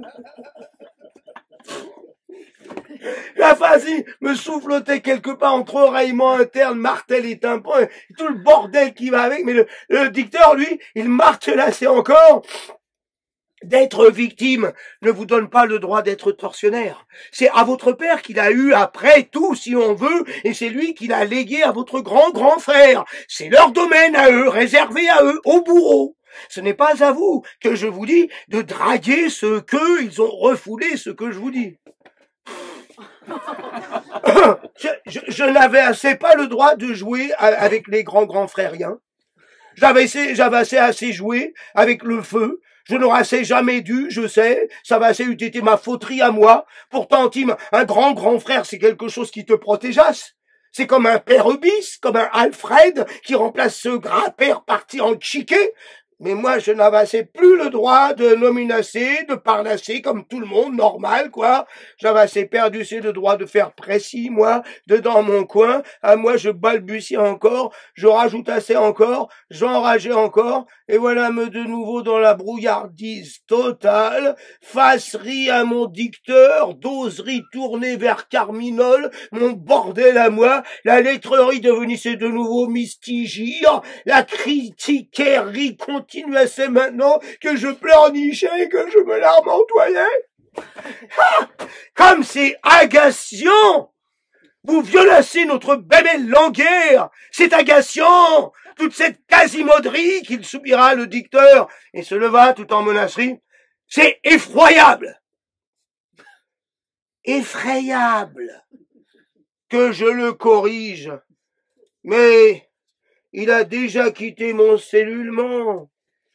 La phasie me soufflotait quelque part entre oreillement interne, martel et tympan, et tout le bordel qui va avec, mais le dicteur, lui, il martelassait encore. d'être victime ne vous donne pas le droit d'être tortionnaire. C'est à votre père qu'il a eu après tout, si on veut, et c'est lui qui l'a légué à votre grand frère. C'est leur domaine à eux, réservé à eux, aux bourreaux. Ce n'est pas à vous que je vous dis de draguer ceux qu'eux, ils ont refoulé ce que je vous dis. Je n'avais pas le droit de jouer avec les grands frériens. J'avais assez joué avec le feu. Je n'aurais assez jamais dû, je sais, ça va assez eût été ma fauterie à moi. Pourtant, Tim, un grand frère, c'est quelque chose qui te protégeasse. C'est comme un père Ubis, comme un Alfred, qui remplace ce grand-père parti en chiquet. Mais moi, je n'avais plus le droit de nominasser, de parlasser comme tout le monde, normal, quoi. J'avais assez perdu le droit de faire précis, moi, dedans mon coin. À moi, je balbutiais encore, je rajoutassais encore, j'enrageais encore. Et voilà me de nouveau dans la brouillardise totale, facerie à mon dicteur, doserie tournée vers Carminol, mon bordel à moi, la lettrerie devenissait de nouveau mystigire, la critiquerie continuassait maintenant que je pleurnichais et que je me larmentoyais. Ah, comme c'est agaçant! Vous violacez notre bébé langueur! C'est agaçant! Toute cette quasimoderie qu'il subira le dicteur et se leva tout en menacerie. C'est effroyable! Effrayable! Que je le corrige. Mais il a déjà quitté mon cellulement.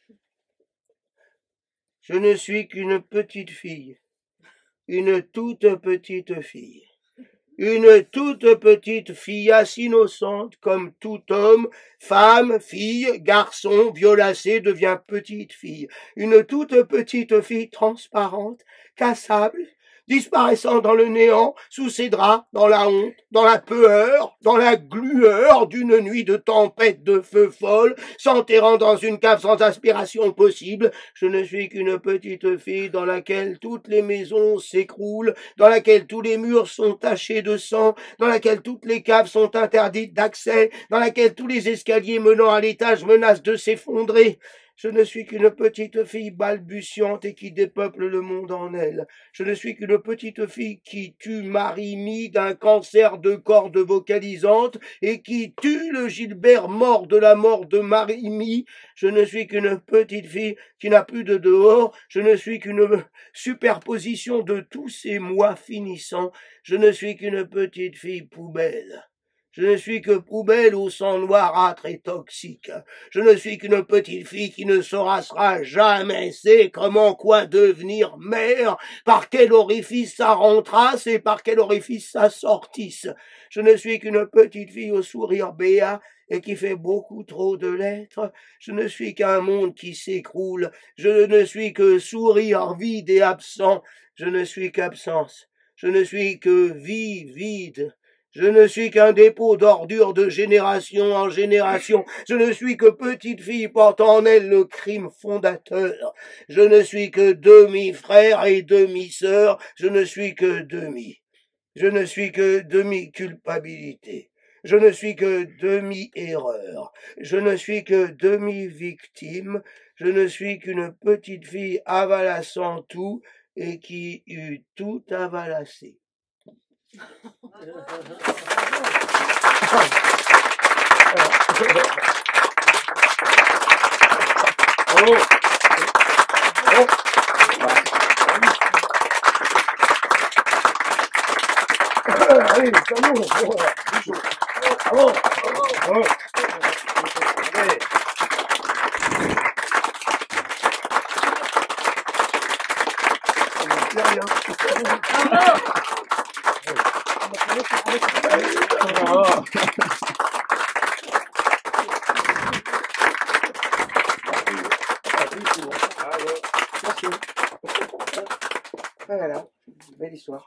Je ne suis qu'une petite fille. Une toute petite fille. Une toute petite fille innocente comme tout homme, femme, fille, garçon, violacé devient petite fille. Une toute petite fille transparente, cassable, disparaissant dans le néant, sous ses draps, dans la honte, dans la peur, dans la glueur d'une nuit de tempête de feu folle, s'enterrant dans une cave sans aspiration possible. Je ne suis qu'une petite fille dans laquelle toutes les maisons s'écroulent, dans laquelle tous les murs sont tachés de sang, dans laquelle toutes les caves sont interdites d'accès, dans laquelle tous les escaliers menant à l'étage menacent de s'effondrer. Je ne suis qu'une petite fille balbutiante et qui dépeuple le monde en elle. Je ne suis qu'une petite fille qui tue Marie-Mie d'un cancer de cordes vocalisantes et qui tue le Gilbert mort de la mort de Marie-Mie. Je ne suis qu'une petite fille qui n'a plus de dehors. Je ne suis qu'une superposition de tous ces mois finissants. Je ne suis qu'une petite fille poubelle. Je ne suis que poubelle au sang noirâtre et toxique. Je ne suis qu'une petite fille qui ne sera jamais sait comment quoi devenir mère, par quel orifice ça rentrasse et par quel orifice ça sortisse. Je ne suis qu'une petite fille au sourire béat et qui fait beaucoup trop de lettres. Je ne suis qu'un monde qui s'écroule. Je ne suis que sourire vide et absent. Je ne suis qu'absence. Je ne suis que vie vide. Je ne suis qu'un dépôt d'ordures de génération en génération. Je ne suis que petite fille portant en elle le crime fondateur. Je ne suis que demi-frère et demi-sœur. Je ne suis que demi. Je ne suis que demi-culpabilité. Je ne suis que demi-erreur. Je ne suis que demi-victime. Je ne suis qu'une petite fille avalassant tout et qui eut tout avalassé. Voilà, belle histoire.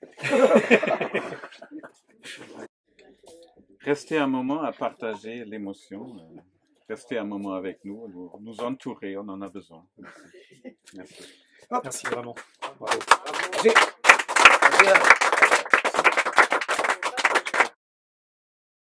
Restez un moment à partager l'émotion. Restez un moment avec nous, nous entourer, on en a besoin. Merci. Merci vraiment. J'ai